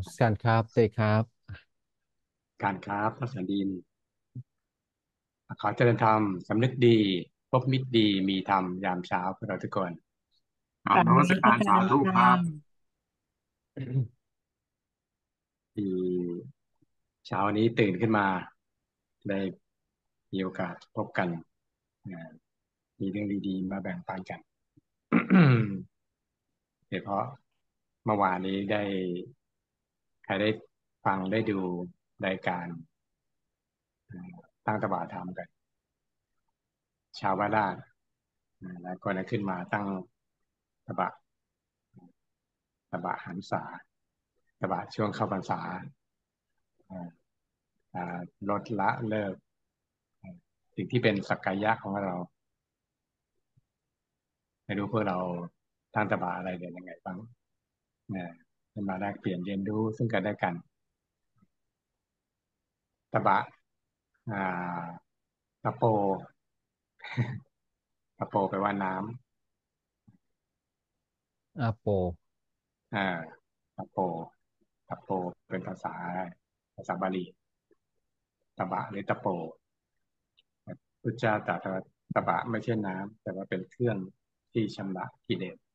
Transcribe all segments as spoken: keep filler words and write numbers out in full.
สการครับเตยครับการครับพัสดินขอเจริญธรรมสำนึกดีพบมิตรดีมีธรรมยามเช้าพวกเราทุกคนกราบกราบนมันมัสการสการสาธุค่ครับะที่เช้านี้ตื่นขึ้นมาได้มีโอกาสพบกันนะมีเรื่องดีๆมาแบ่งปันกันโดยเฉพาะเมื่อวานนี้ได้ใครได้ฟังได้ดูรายการตั้งตบะธรรมกันชาวบ้านราชนะแล้วก็ได้ขึ้นมาตั้งตบะ ตบะหันษาตบะช่วงเข้าพรรษาอ่าอ่าลดละเลิกอ่าสิ่งที่เป็นสักกายะของเราไม่รู้พวกเราตั้งตบะอะไรเด่นยังไงบ้างนะจะมาแลกเปลี่ยนเรียนรู้ซึ่งกันและกันตบะอ่าตะโปตะโปแปลว่าน้อาโปำอ่าตะโปตะโปเป็นภาษาภาษาบาลีตบะหรือตะโปพุทธเจ้าตรัสว่าตบะไม่ใช่น้ำแต่ว่าเป็นเครื่องที่ชำระกิเลส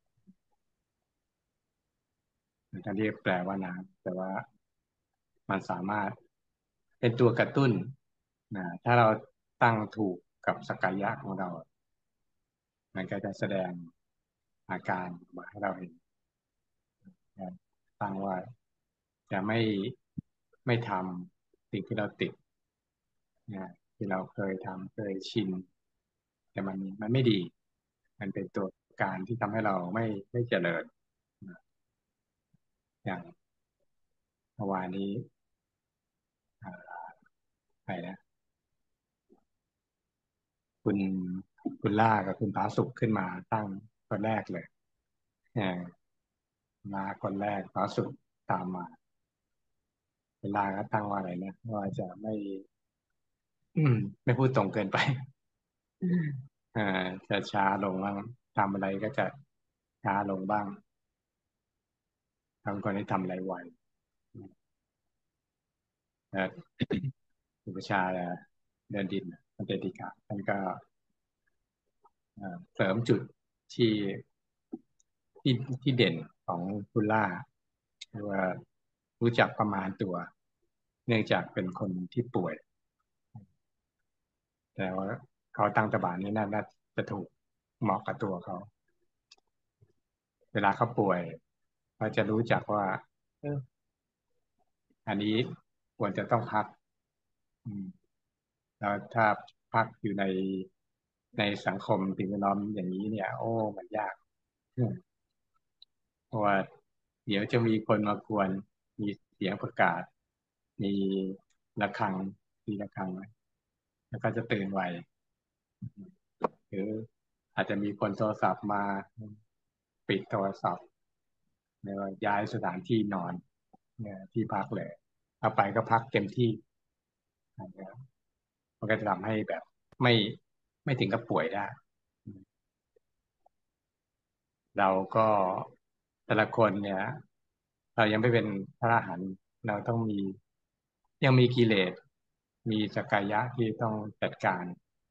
ทั้งที่แปลว่าน้ำแต่ว่ามันสามารถเป็นตัวกระตุ้นนะถ้าเราตั้งถูกกับสักกายะของเรามันก็จะแสดงอาการมาให้เราเห็นนะตั้งว่าจะไม่ไม่ทำสิ่งที่เราติดนะที่เราเคยทำเคยชินแต่มันมันไม่ดีมันเป็นตัวการที่ทำให้เราไม่ไม่เจริญนะอย่างเมื่อวานนี้อ่าใครนะคุณคุณล่ากับคุณผาสุกขึ้นมาตั้งคนแรกเลยเออมาคนแรกผาสุกตามมาเวลาก็ตั้งว่าอะไรนะว่าจะไม่อืมไม่พูดตรงเกินไปเออจะช้าลงบ้างทำอะไรก็จะช้าลงบ้างทำก่อนให้ทำอะไรไวเอออุปชฌาย์เดินดินมันเดติกะท่านก็เอ่อเสริมจุดที่ที่ที่เด่นของคุณล่าเรียกว่ารู้จักประมาณตัวเนื่องจากเป็นคนที่ป่วย แต่ว่าเขาตั้งตบะนี้น่าน่าจะถูกเหมาะกับตัวเขาเวลาเขาป่วยเขาจะรู้จักว่าเอออันนี้ควรจะต้องพักอืมแล้วถ้าพักอยู่ในในสังคมสิ่งแวดล้อมอย่างนี้เนี่ยโอ้มันยากอืมเพราะว่าเดี๋ยวจะมีคนมากวนมีเสียงประกาศมีระฆังมีระฆังแล้วก็จะตื่นไวหรืออาจจะมีคนโทรศัพท์มาปิดโทรศัพท์ เรียกว่าย้ายสถานที่นอนเนี่ยที่พักเลยเอาไปก็พักเต็มที่นะครับมันก็จะทำให้แบบไม่ไม่ถึงกับป่วยได้เราก็แต่ละคนเนี่ยเรายังไม่เป็นพระอรหันต์เราต้องมียังมีกิเลสมีสักกายะที่ต้องจัดการ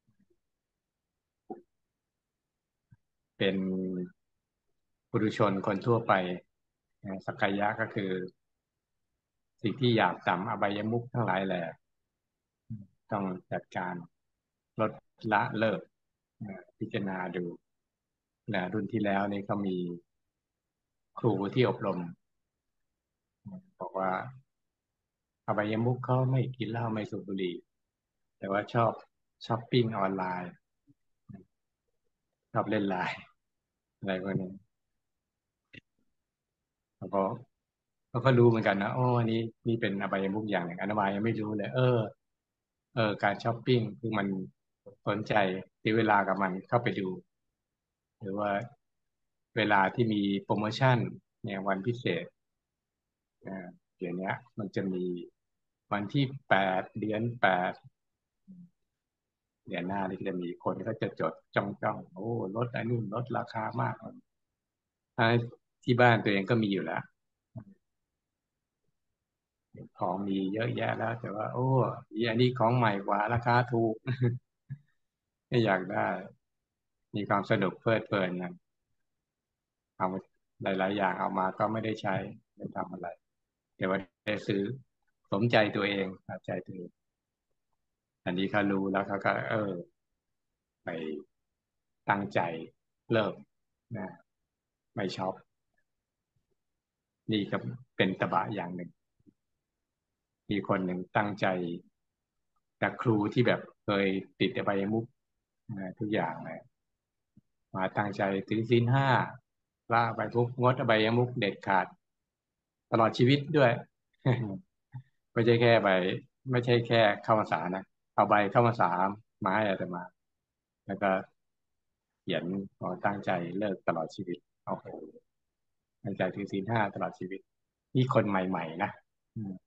เป็นปุถุชนคนทั่วไปนะสักกายะก็คือสิ่งที่หยาบต่ำอบายมุขทั้งหลายแหละต้องจัดการลดละเลิกนะพิจารณาดูนะรุ่นที่แล้วนี่ก็มีครูที่อบรมบอกว่าอบายมุขเขาไม่กินเหล้าไม่สูบบุหรี่แต่ว่าชอบช้อปปิ้งออนไลน์ชอบเล่นไลน์อะไรพวกนี้แล้วก็เขาก็รู้เหมือนกันนะโอ้อันนี้นี่เป็นอบายมุขอย่างหนึ่งอนาบายยังไม่รู้เลยเออเออการช้อปปิ้งคือมันสนใจเสียเวลากับมันเข้าไปดูหรือว่าเวลาที่มีโปรโมชั่นเนี่ยวันพิเศษ อ่าเดี๋ยวนี้มันจะมีวันที่แปดเดือนแปดเดือนหน้านี่ก็จะมีคนก็จะจดจ้องจ้องโอ้ลดอันนู้นลดราคามากอ่าที่บ้านตัวเองก็มีอยู่แล้วของมีเยอะแยะแล้วแต่ว่าโอ้ยอันนี้ของใหม่กว่าราคาถูกไม่อยากได้มีความสนุกเพลิดเพลินนะเอาหลายๆอย่างเอามาก็ไม่ได้ใช้ไม่ทำอะไรแต่ว่าได้ซื้อสมใจตัวเองตามใจตัวเองอันนี้เขารู้แล้วเขาก็เออไปตั้งใจเลิกนะไม่ช็อปนี่ก็เป็นตบะอย่างหนึ่งมีคนหนึ่งตั้งใจจากครูที่แบบเคยติดอบายมุขนะทุกอย่างเลยมาตั้งใจถือศีลห้าละไปทุกงดอบายมุขเด็ดขาดตลอดชีวิตด้วย ไม่ใช่แค่ใบไม่ใช่แค่เข้าพรรษานะเอาใบเข้าพรรษามาให้อาตมาแล้วก็เขียนขอตั้งใจเลิกตลอดชีวิตโอ้โหตั้งใจถือศีลห้าตลอดชีวิตนี่คนใหม่ๆนะอืม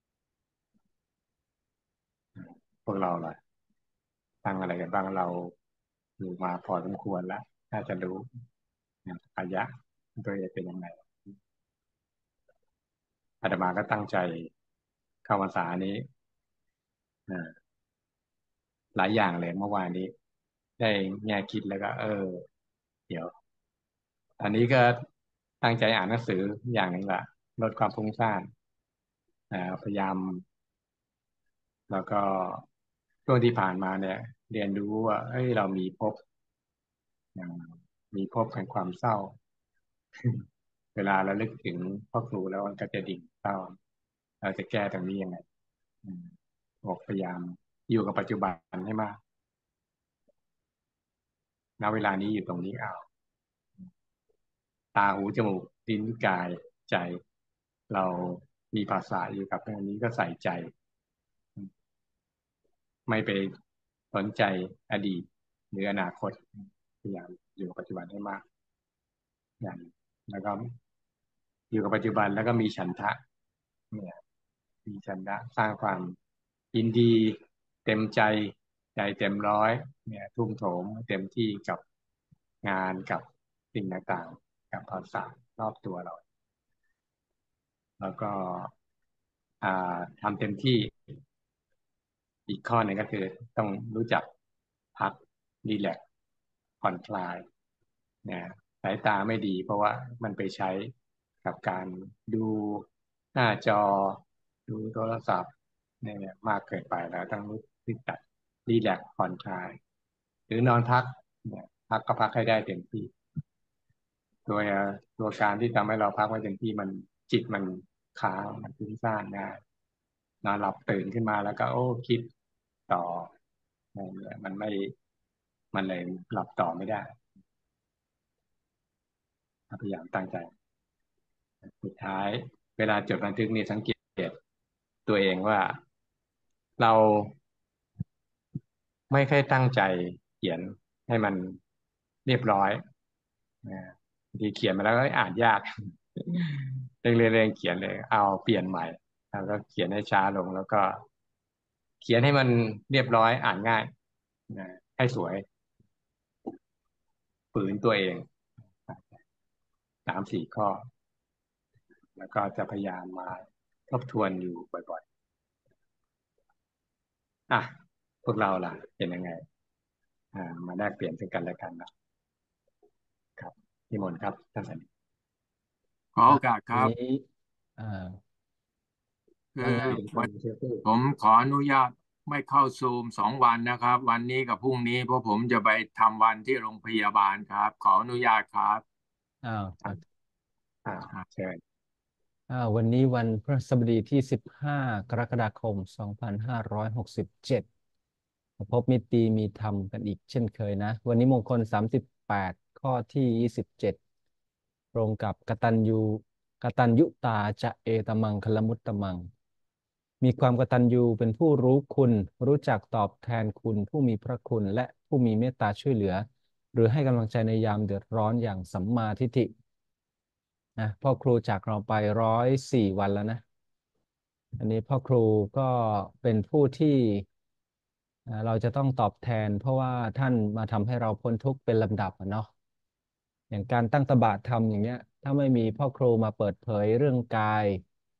พวกเราล่ะตั้งอะไรกันบ้างเราอยู่มาพอสมควรแล้วน่าจะรู้นะอายะตัวเองเป็นยังไงอาตมาก็ตั้งใจเข้าพรรษานี้นะหลายอย่างเลยเมื่อวานนี้ได้แง่คิดแล้วก็เออเดี๋ยว อันนี้ก็ตั้งใจอ่านหนังสืออย่างหนึ่งละลดความฟุ้งซ่านอ่าพยายามแล้วก็ช่วงที่ผ่านมาเนี่ยเรียนรู้ว่าเอ้ยเรามีภพอย่างมีภพแห่งความเศร้าเวลาเราลึกถึงพ่อครูแล้วมันก็จะดิ่งเศร้าเราจะแก้ตรงนี้ยังไงอืมบอกพยายามอยู่กับปัจจุบันให้มากณเวลานี้อยู่ตรงนี้อ้าวตาหูจมูกลิ้นกายใจเรามีภาษาอยู่กับตรงนี้ก็ใส่ใจ ไม่ไปสนใจอดีตหรืออนาคตพยายามอยู่กับปัจจุบันให้มากอย่างแล้วก็อยู่กับปัจจุบันแล้วก็มีฉันทะเนี่ยมีฉันทะสร้างความยินดีเต็มใจใจเต็มร้อยเนี่ยทุ่มโถมเต็มที่กับงานกับสิ่งต่างๆกับภาษารอบตัวเราแล้วก็อ่าทำเต็มที่ อีกข้อหนึ่งก็คือต้องรู้จักพักรีแลกซ์ผ่อนคลายเนี่ยสายตาไม่ดีเพราะว่ามันไปใช้กับการดูหน้าจอดูโทรศัพท์เนี่ยมากเกินไปแล้วต้องรู้จักรีแลกซ์ผ่อนคลายหรือนอนพักเนี่ยพักก็พักให้ได้เต็มที่โดยตัวการที่ทำให้เราพักไม่เต็มที่มันจิตมันค้างมันฟุ้งซ่านง่ายนอนหลับตื่นขึ้นมาแล้วก็โอ้คิดต่อ มันไม่มันเลยหลับต่อไม่ได้พยายามตั้งใจสุดท้ายเวลาจดบันทึกนี่สังเกตตัวเองว่าเราไม่ค่อยตั้งใจเขียนให้มันเรียบร้อยนะบางทีเขียนมาแล้วก็อ่านยากเร่งๆเร่งเขียนเลยเอาเปลี่ยนใหม่แล้วก็เขียนให้ช้าลงแล้วก็เขียนให้มันเรียบร้อยอ่านง่ายนะให้สวยฝืนตัวเองสามสี่ข้อ แล้วก็จะพยายามมาทบทวนอยู่บ่อยๆอ่ะพวกเราล่ะเป็นยังไงอ่ามาแลกเปลี่ยนซึ่งกันและกันนะครับพี่มนต์ครับท่านสันติขอโอครับกาสครับวันนี้อ่าคือว่าไงพี่เป็นคนวันเชื่อผู้ผมขออนุญาตไม่เข้าซูมสองวันนะครับวันนี้กับพรุ่งนี้เพราะผมจะไปทำวันที่โรงพยาบาลครับขออนุญาตครับอ้าวอ่าอ่าเชิญอ้าววันนี้วันพฤหัสบดีที่สิบห้ากรกฎาคมสองพันห้าร้อยหกสิบเจ็ดพบมิตรดีมีธรรมกันอีกเช่นเคยนะวันนี้มงคลสามสิบแปดข้อที่ยี่สิบเจ็ดตรงกับกตัญญูกตัญยุตาจะเอตมังคลมุตตมัง มีความกตัญญูเป็นผู้รู้คุณรู้จักตอบแทนคุณผู้มีพระคุณและผู้มีเมตตาช่วยเหลือหรือให้กำลังใจในยามเดือดร้อนอย่างสัมมาทิฏฐินะพ่อครูจากเราไปร้อยสี่วันแล้วนะอันนี้พ่อครูก็เป็นผู้ที่อ่าเราจะต้องตอบแทนเพราะว่าท่านมาทำให้เราพ้นทุกข์เป็นลำดับอะเนาะอย่างการตั้งตบะธรรมอย่างเงี้ยถ้าไม่มีพ่อครูมาเปิดเผยเรื่องกาย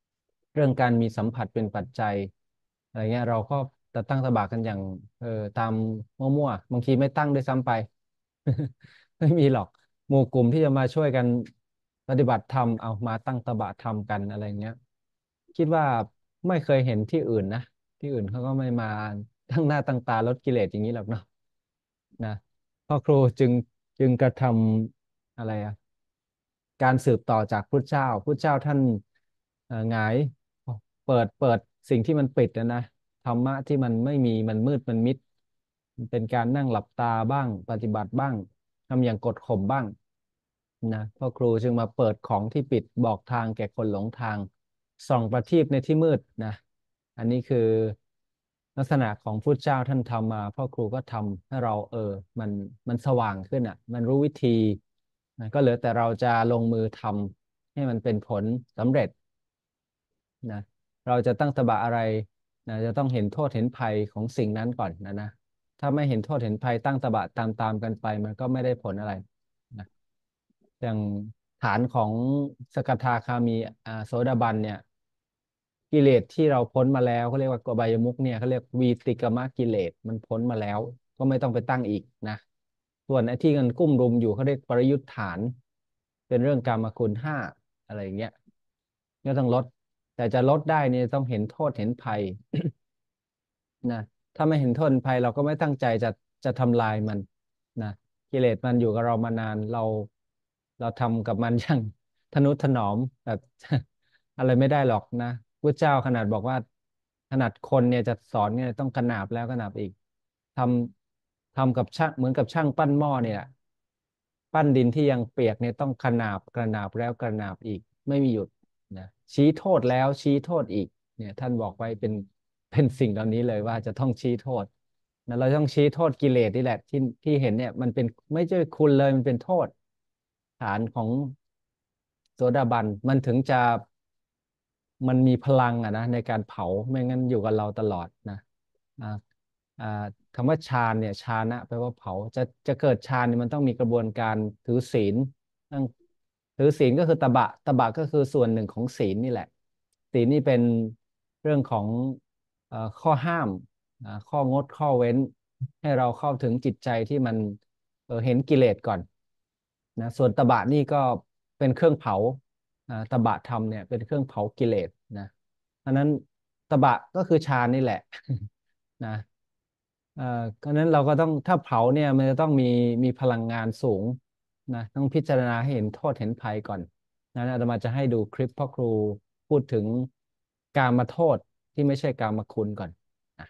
เรื่องการมีสัมผัสเป็นปัจจัยอะไรเงี้ยเราก็จะตั้งตบะกันอย่างเออตามมั่วๆบางทีไม่ตั้งด้วยซ้ำไป ไม่มีหรอกหมู่กลุ่มที่จะมาช่วยกันปฏิบัติธรรมเอามาตั้งตบะทำกันอะไรเงี้ยคิดว่าไม่เคยเห็นที่อื่นนะที่อื่นเขาก็ไม่มาตั้งหน้าตั้งตาลดกิเลสอย่างนี้หรอกเนาะนะพ่อครูจึงจึงกระทำอะไรอะ การสืบต่อจากพุทธเจ้าพุทธเจ้าท่านเอ่อหงายเปิดเปิดสิ่งที่มันปิดนะนะธรรมะที่มันไม่มีมันมืดมันมิดมันเป็นการนั่งหลับตาบ้างปฏิบัติบ้างทำอย่างกดข่มบ้างนะพ่อครูจึงมาเปิดของที่ปิดบอกทางแก่คนหลงทางส่องประทีปในที่มืดนะอันนี้คือลักษณะของพุทธเจ้าท่านทำมาพ่อครูก็ทำให้เราเออมันมันสว่างขึ้นอ่ะมันรู้วิธี นะก็เหลือแต่เราจะลงมือทำให้มันเป็นผลสำเร็จนะเราจะตั้งตบะอะไรนะจะต้องเห็นโทษเห็นภัยของสิ่งนั้นก่อนนะนะถ้าไม่เห็นโทษเห็นภัยตั้งตบะตามๆกันไปมันก็ไม่ได้ผลอะไรนะอย่างฐานของสกทาคามีอ่าโสดาบันเนี่ยกิเลสที่เราพ้นมาแล้วเขาเรียกว่ากบายมุขเนี่ยเขาเรียกวีติกมกิเลสมันพ้นมาแล้วก็ไม่ต้องไปตั้งอีกนะส่วนไอ้ที่มันกุ้มรุมอยู่เขาเรียกปริยุทธฐานเป็นเรื่องกามคุณห้าอะไรอย่างเงี้ยก็ต้องลดแต่จะลดได้เนี่ยต้องเห็นโทษเห็นภัย นะถ้าไม่เห็นโทษภัยเราก็ไม่ตั้งใจจะจะทำลายมันนะกิเลสมันอยู่กับเรามานานเราเราทำกับมันอย่างทนุถนอมแบบ อะไรไม่ได้หรอกนะพระเจ้าขนาดบอกว่าขนาดคนเนี่ยจะสอนเนี่ยต้องกระหนาบแล้วกระหนาบอีกทำทำกับช่างเหมือนกับช่างปั้นหม้อเนี่ยแหละปั้นดินที่ยังเปียกเนี่ยต้องกระหนาบกระหนาบแล้วกระหนาบอีกไม่มีหยุดนะชี้โทษแล้วชี้โทษอีกเนี่ยท่านบอกไว้เป็นเป็นสิ่งเหล่านี้เลยว่าจะต้องชี้โทษนะเราต้องชี้โทษกิเลสนี่แหละที่ที่เห็นเนี่ยมันเป็นไม่ใช่คุณเลยมันเป็นโทษฐานของโสดาบันมันถึงจะมันมีพลังอะนะในการเผาไม่งั้นอยู่กับเราตลอดนะอ่าอ่าคำว่าฌานเนี่ยฌานะแปลว่าเผาจะจะเกิดฌานเนี่ยมันต้องมีกระบวนการถือศีลต้องถือศีลก็คือตบะตบะก็คือส่วนหนึ่งของศีลนี่แหละศีลนี่เป็นเรื่องของเอ่อข้อห้ามอ่าข้องดข้อเว้นให้เราเข้าถึงจิตใจที่มันเออเห็นกิเลสก่อนนะส่วนตบะนี่ก็เป็นเครื่องเผาอ่าตบะธรรมเนี่ยเป็นเครื่องเผากิเลสนะเพราะนั้นตบะก็คือฌานนี่แหละนะเอ่อเพราะนั้นเราก็ต้องถ้าเผาเนี่ยมันจะต้องมีมีพลังงานสูงนะต้องพิจารณาให้เห็นโทษเห็นภัยก่อนนั้นอาตมาจะให้ดูคลิปพ่อครูพูดถึงกามโทษที่ไม่ใช่กามคุณก่อนนะ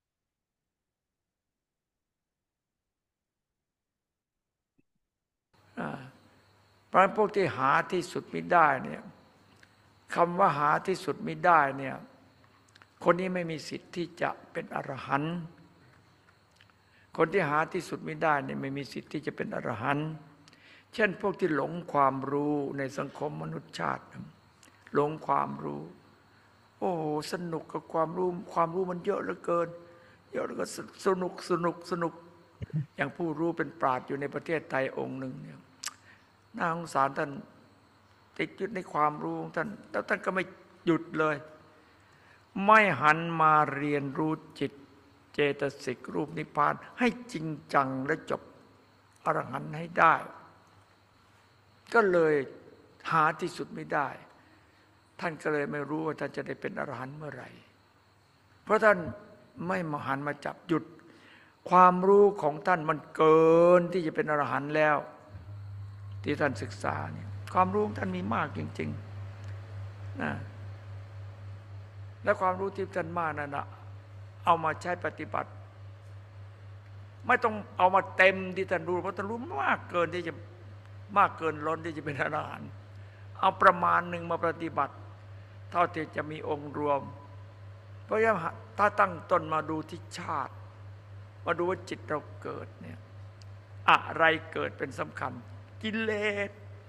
อ่าเพราะฉะนั้นพวกที่หาที่สุดไม่ได้เนี่ยคำว่าหาที่สุดไม่ได้เนี่ยคนนี้ไม่มีสิทธิ์ที่จะเป็นอรหันต์คนที่หาที่สุดไม่ได้เนี่ยไม่มีสิทธิ์ที่จะเป็นอรหันต์เช่นพวกที่หลงความรู้ในสังคมมนุษยชาติหลงความรู้โอ้โหสนุกกับความรู้ความรู้มันเยอะเหลือเกินเยอะแล้วก็สนุกสนุกสนุกอย่างผู้รู้เป็นปราชญ์อยู่ในประเทศไทยองค์หนึ่งเนี่ยน่าสงสารท่านติดยึดในความรู้ของท่านแล้วท่านก็ไม่หยุดเลยไม่หันมาเรียนรู้จิตเจตสิกรูปนิพพานให้จริงจังและจบอรหันต์ให้ได้ ก็เลยหาที่สุดไม่ได้ท่านก็เลยไม่รู้ว่าท่านจะได้เป็นอรหันต์เมื่อไหร่เพราะท่านไม่มาหันมาจับหยุดความรู้ของท่านมันเกินที่จะเป็นอรหันต์แล้วที่ท่านศึกษาเนี่ยความรู้ของท่านมีมากจริงๆนะและความรู้ที่ท่านมากนั่นนะเอามาใช้ปฏิบัติไม่ต้องเอามาเต็มที่ท่านรู้เพราะท่านรู้มากเกินที่จะมากเกินล้นที่จะเป็นอรหันต์เอาประมาณหนึ่งมาปฏิบัติเท่าที่จะมีองค์รวมเพราะฉะนั้นถ้าตั้งต้นมาดูที่ชาติมาดูว่าจิตเราเกิดเนี่ยอะไรเกิดเป็นสำคัญกิเลส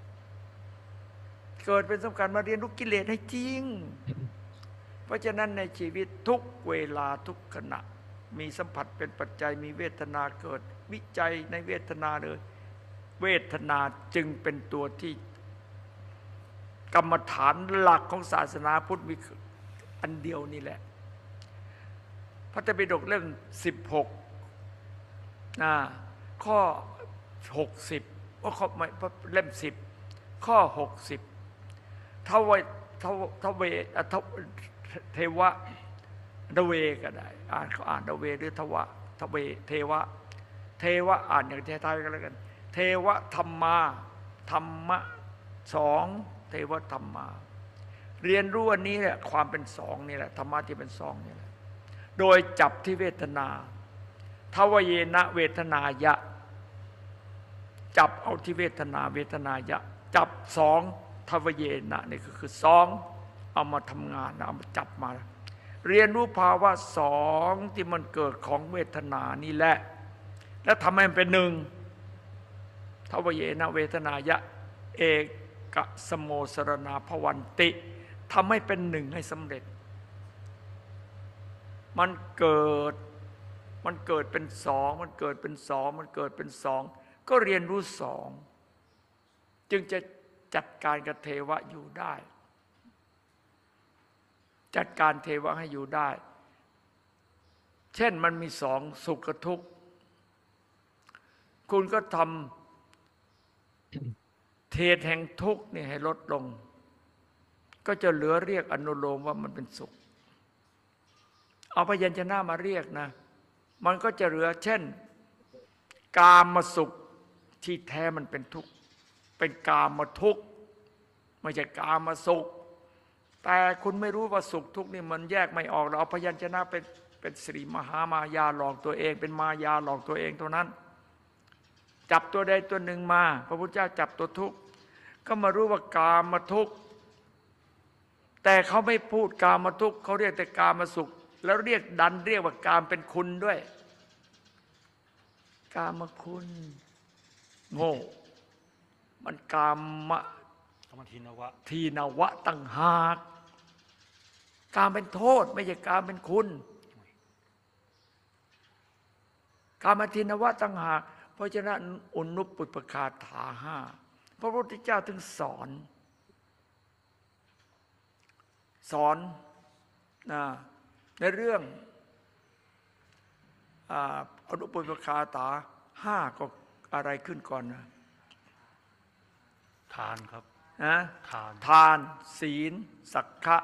เกิดเป็นสำคัญมาเรียนรู้กิเลสให้จริงเพราะฉะนั้นในชีวิตทุกเวลาทุกขณะมีสัมผัสเป็นปัจจัยมีเวทนาเกิดวิจัยในเวทนาเลยเวทนาจึงเป็นตัวที่กรรมฐานหลักของศาสนาพุทธอันเดียวนี่แหละพระไตรปิฎกเล่มสิบหกนะข้อหกสิบว่าข้อไม่เล่มสิบข้อหกสิบทวทวทเวทเทวะดเวก็ได้อ่านเขาอ่านดเวหรือทวะทเวเทวะเทวะอ่านอย่างไทยๆก็แล้วกันเทวะธรรมาธรรมะสองเทวะธรรมาเรียนรู้อันนี้แหละความเป็นสองนี่แหละธรรมะที่เป็นสองนี่แหละโดยจับที่เวทนาทวเยนะเวทนายะจับเอาที่เวทนาเวทนายะจับสองทวเยนะนี่ก็คือสองเอามาทำงานเอามาจับมาเรียนรู้ภาวะสองที่มันเกิดของเวทนานี่แหละแล้วทำให้มันเป็นหนึ่งทวเยนะเวทนายะเอกสโมสรณาภวันติทำให้เป็นหนึ่งให้สำเร็จมันเกิดมันเกิดเป็นสองมันเกิดเป็นสองมันเกิดเป็นสองก็เรียนรู้สองจึงจะจัดการกับเทวะอยู่ได้จัดการเทวะให้อยู่ได้เช่นมันมีสองสุขกับทุกข์คุณก็ทำเทศแห่งทุกข์นี่ให้ลดลงก็จะเหลือเรียกอนุโลมว่ามันเป็นสุขเอาพยัญชนะมาเรียกนะมันก็จะเหลือเช่นกามสุขที่แท้มันเป็นทุกข์เป็นกามทุกข์ไม่ใช่กามสุขแต่คุณไม่รู้ว่าสุขทุกข์นี่มันแยกไม่ออกเราเอาพยัญชนะเป็นเป็นสิริมหามายาหลอกตัวเองเป็นมายาหลอกตัวเองเท่านั้นจับตัวใดตัวหนึ่งมาพระพุทธเจ้าจับตัวทุกข์ก็มารู้ว่ากามทุกข์แต่เขาไม่พูดกามทุกข์เขาเรียกแต่กามสุขแล้วเรียกดันเรียกว่ากามเป็นคุณด้วยกามคุณโง่มันกามะทีนวะทีนวะตั้งหากกามเป็นโทษไม่ใช่กามเป็นคุณกามทีนวะตั้งหากเพราะฉะนั้นอุณุปปุปคาถาห้าพระพุทธเจ้าถึงสอนสอนนะในเรื่องอนุปปุปคาถาห้าก็อะไรขึ้นก่อนนะทานครับนะทานทานศีลสักขะ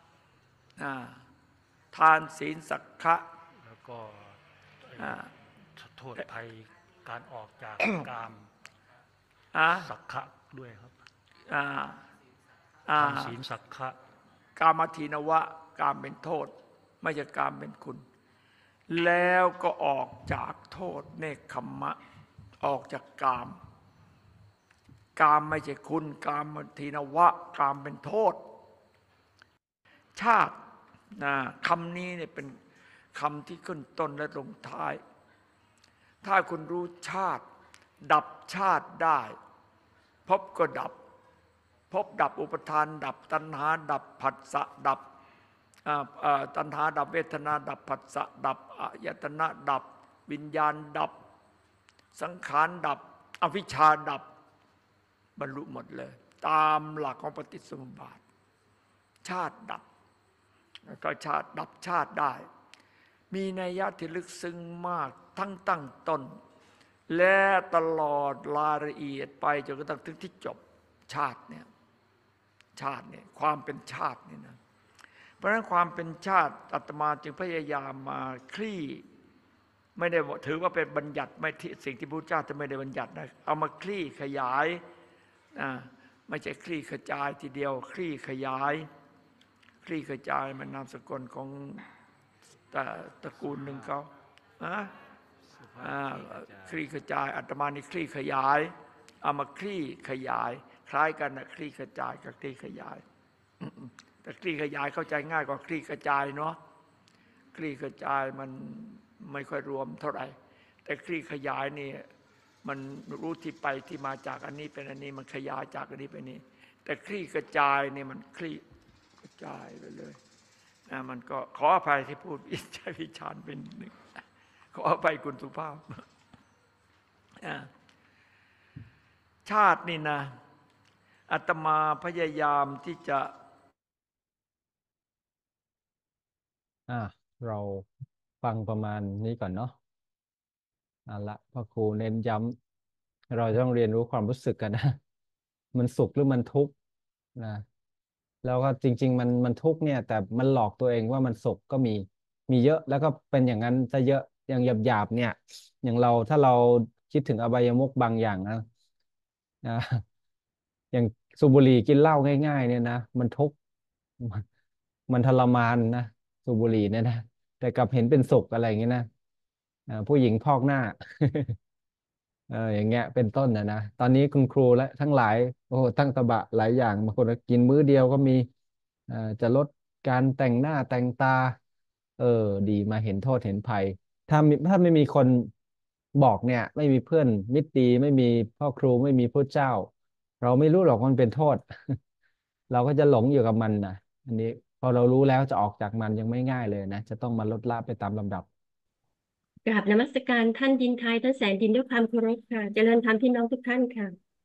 ทานศีลสักขะแล้วก็โทษภัยการออกจากกามสักขะด้วยครับทานศีลสักขะกามทีนวะกามเป็นโทษไม่ใช่กามเป็นคุณแล้วก็ออกจากโทษเนคขมมะออกจากกามกามไม่ใช่คุณกามทีนวะกามเป็นโทษชาตินะคำนี้เนี่ยเป็นคำที่ขึ้นต้นและลงท้ายถ้าคุณรู้ชาติดับชาติได้พบก็ดับพบดับอุปทานดับตัณหาดับผัสสะดับตัณหาดับเวทนาดับผัสสะดับอายตนะดับวิญญาณดับสังขารดับอวิชชาดับบรรลุหมดเลยตามหลักของปฏิสมุปบาทชาติดับแล้วก็ชาติดับชาติได้มีนัยยะที่ลึกซึ้งมากทั้งตั้งต้นและตลอดรายละเอียดไปจนกระทั่งถึงที่จบชาติเนี่ยชาติเนี่ยความเป็นชาตินี่นะเพราะฉะนั้นความเป็นชาติอาตมาจึงพยายามมาคลี่ไม่ได้ถือว่าเป็นบัญญัติไม่ที่สิ่งที่พระพุทธเจ้าจะไม่ได้บัญญัตินะเอามาคลี่ขยายนะไม่ใช่คลี่ขจายทีเดียวคลี่ขยายคลี่ขจายมันนามสกุลของตระกูลหนึ่งเขาอะคลี่ขจายอาตมานี่คลี่ขยายเอามาคลี่ขยายคล้ายกันนะคลี่ขจายกับคลี่ขยายแต่คลี่ขยายเข้าใจง่ายกว่าคลี่กระจายเนาะคลี่กระจายมันไม่ค่อยรวมเท่าไหร่แต่คลี่ขยายนี่มันรู้ที่ไปที่มาจากอันนี้เป็นอันนี้มันขยายจากอันนี้เป็นนี้แต่คลี่กระจายนี่มันคลี่กระจายไปเลยนะมันก็ขออภัยที่พูดวิจารวิจารณ์เป็นหนึ่งขออภัยคุณสุภาพชาตินี่นะอาตมาพยายามที่จะอ่ะเราฟังประมาณนี้ก่อนเนาะเอาละพ่อครูเน้นย้ำเราต้องเรียนรู้ความรู้สึกกันนะมันสุขหรือมันทุกข์นะแล้วก็จริงๆมันมันทุกข์เนี่ยแต่มันหลอกตัวเองว่ามันสุขก็มีมีเยอะแล้วก็เป็นอย่างนั้นซะเยอะอย่างหยาบๆเนี่ยอย่างเราถ้าเราคิดถึงอบายมุขบางอย่างนะนะอย่างสูบบุหรี่กินเหล้าง่ายๆเนี่ยนะมันทุกข์มันมันทรมานนะสูบบุหรี่เนี่ยนะแต่กลับเห็นเป็นสุขอะไรอย่างเงี้ยนะอ่าผู้หญิงพอกหน้า เอออย่างเงี้ยเป็นต้นนะนะตอนนี้คุณครูและทั้งหลายโอ้โหตั้งตะบะหลายอย่างบางคนก็กินมื้อเดียวก็มีเอ่อจะลดการแต่งหน้าแต่งตาเออดีมาเห็นโทษเห็นภัยถ้ามีถ้าไม่มีคนบอกเนี่ยไม่มีเพื่อนมิตรดีไม่มีพ่อครูไม่มีพระเจ้าเราไม่รู้หรอกมันเป็นโทษเราก็จะหลงอยู่กับมันนะอันนี้พอเรารู้แล้วจะออกจากมันยังไม่ง่ายเลยนะจะต้องมาลดละไปตามลำดับกราบนมัสการท่านดินไทยท่านแสนดินด้วยความเคารพค่ะเจริญธรรมพี่น้องทุกท่านค่ะ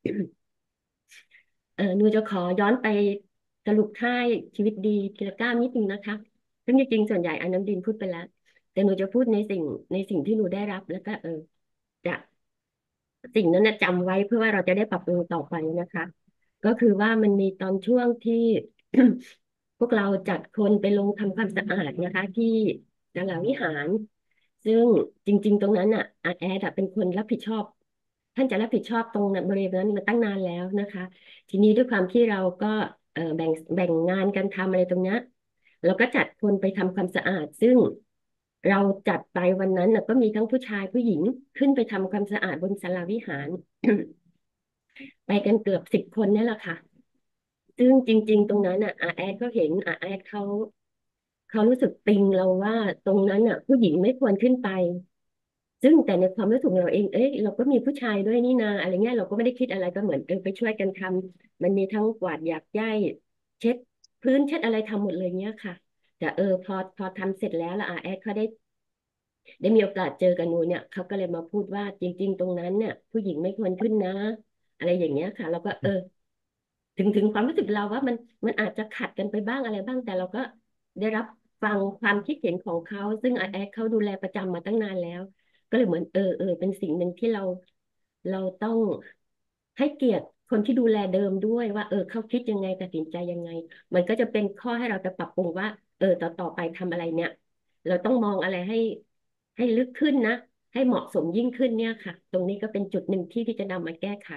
เออหนูจะขอย้อนไปสรุปค่ายชีวิตดีทีละก้าวนิดนึงนะคะซึ่งจริงๆส่วนใหญ่อันน้ำดินพูดไปแล้วแต่หนูจะพูดในสิ่งในสิ่งที่หนูได้รับแล้วก็เออจะสิ่งนั้นนะจำไว้เพื่อว่าเราจะได้ปรับปรุงต่อไปนะคะก็คือว่ามันมีตอนช่วงที่พวกเราจัดคนไปลงทำความสะอาดนะคะที่สาวิหารซึ่งจริงๆตรงนั้นอ่ะอาแอดอะเป็นคนรับผิดชอบท่านจะรับผิดชอบตรงนั้นบริเวณนั้นมาตั้งนานแล้วนะคะ ทีนี้ด้วยความที่เราก็เอ่อแบ่งแบ่งงานกันทำอะไรตรงเนี้ยเราก็จัดคนไปทำความสะอาดซึ่งเราจัดไปวันนั้นน่ะก็มีทั้งผู้ชายผู้หญิงขึ้นไปทำความสะอาดบนศาลาวิหารไปกันเกือบสิบคนนี่แหละค่ะซึ่งจริงๆตรงนั้นอ่ะอาแอดก็เห็นอาแอดเขาเขารู้สึกติงเราว่าตรงนั้นอ่ะผู้หญิงไม่ควรขึ้นไป ซึ่งแต่ในความรู้สึกของเราเองเอ้ยเราก็มีผู้ชายด้วยนี่นาอะไรเงี้ยเราก็ไม่ได้คิดอะไรก็เหมือนเออไปช่วยกันทำมันมีทั้งกวาดหยากหญ้าเช็ดพื้นเช็ดอะไรทำหมดเลยเนี้ยค่ะแต่เออพอพอทำเสร็จแล้วละอาแอดเขาได้ได้มีโอกาสเจอกันหนูเนี่ยเขาก็เลยมาพูดว่าจริงๆตรงนั้นเนี่ยผู้หญิงไม่ควรขึ้นนะอะไรอย่างเงี้ยค่ะเราก็เออถึงถึงความรู้สึกเราว่ามันมันอาจจะขัดกันไปบ้างอะไรบ้างแต่เราก็ได้รับฟังความคิดเห็นของเขาซึ่งอาแอดเขาดูแลประจำมาตั้งนานแล้ว ก็เลยเหมือนเออเออเป็นสิ่งหนึ่งที่เราเราต้องให้เกียรติคนที่ดูแลเดิมด้วยว่าเออเขาคิดยังไงตัดสินใจยังไงมันก็จะเป็นข้อให้เราจะปรับปรุงว่าเออต่อต่อไปทำอะไรเนี่ยเราต้องมองอะไรให้ให้ลึกขึ้นนะให้เหมาะสมยิ่งขึ้นเนี่ยค่ะตรงนี้ก็เป็นจุดหนึ่งที่ที่จะนำมาแก้ไข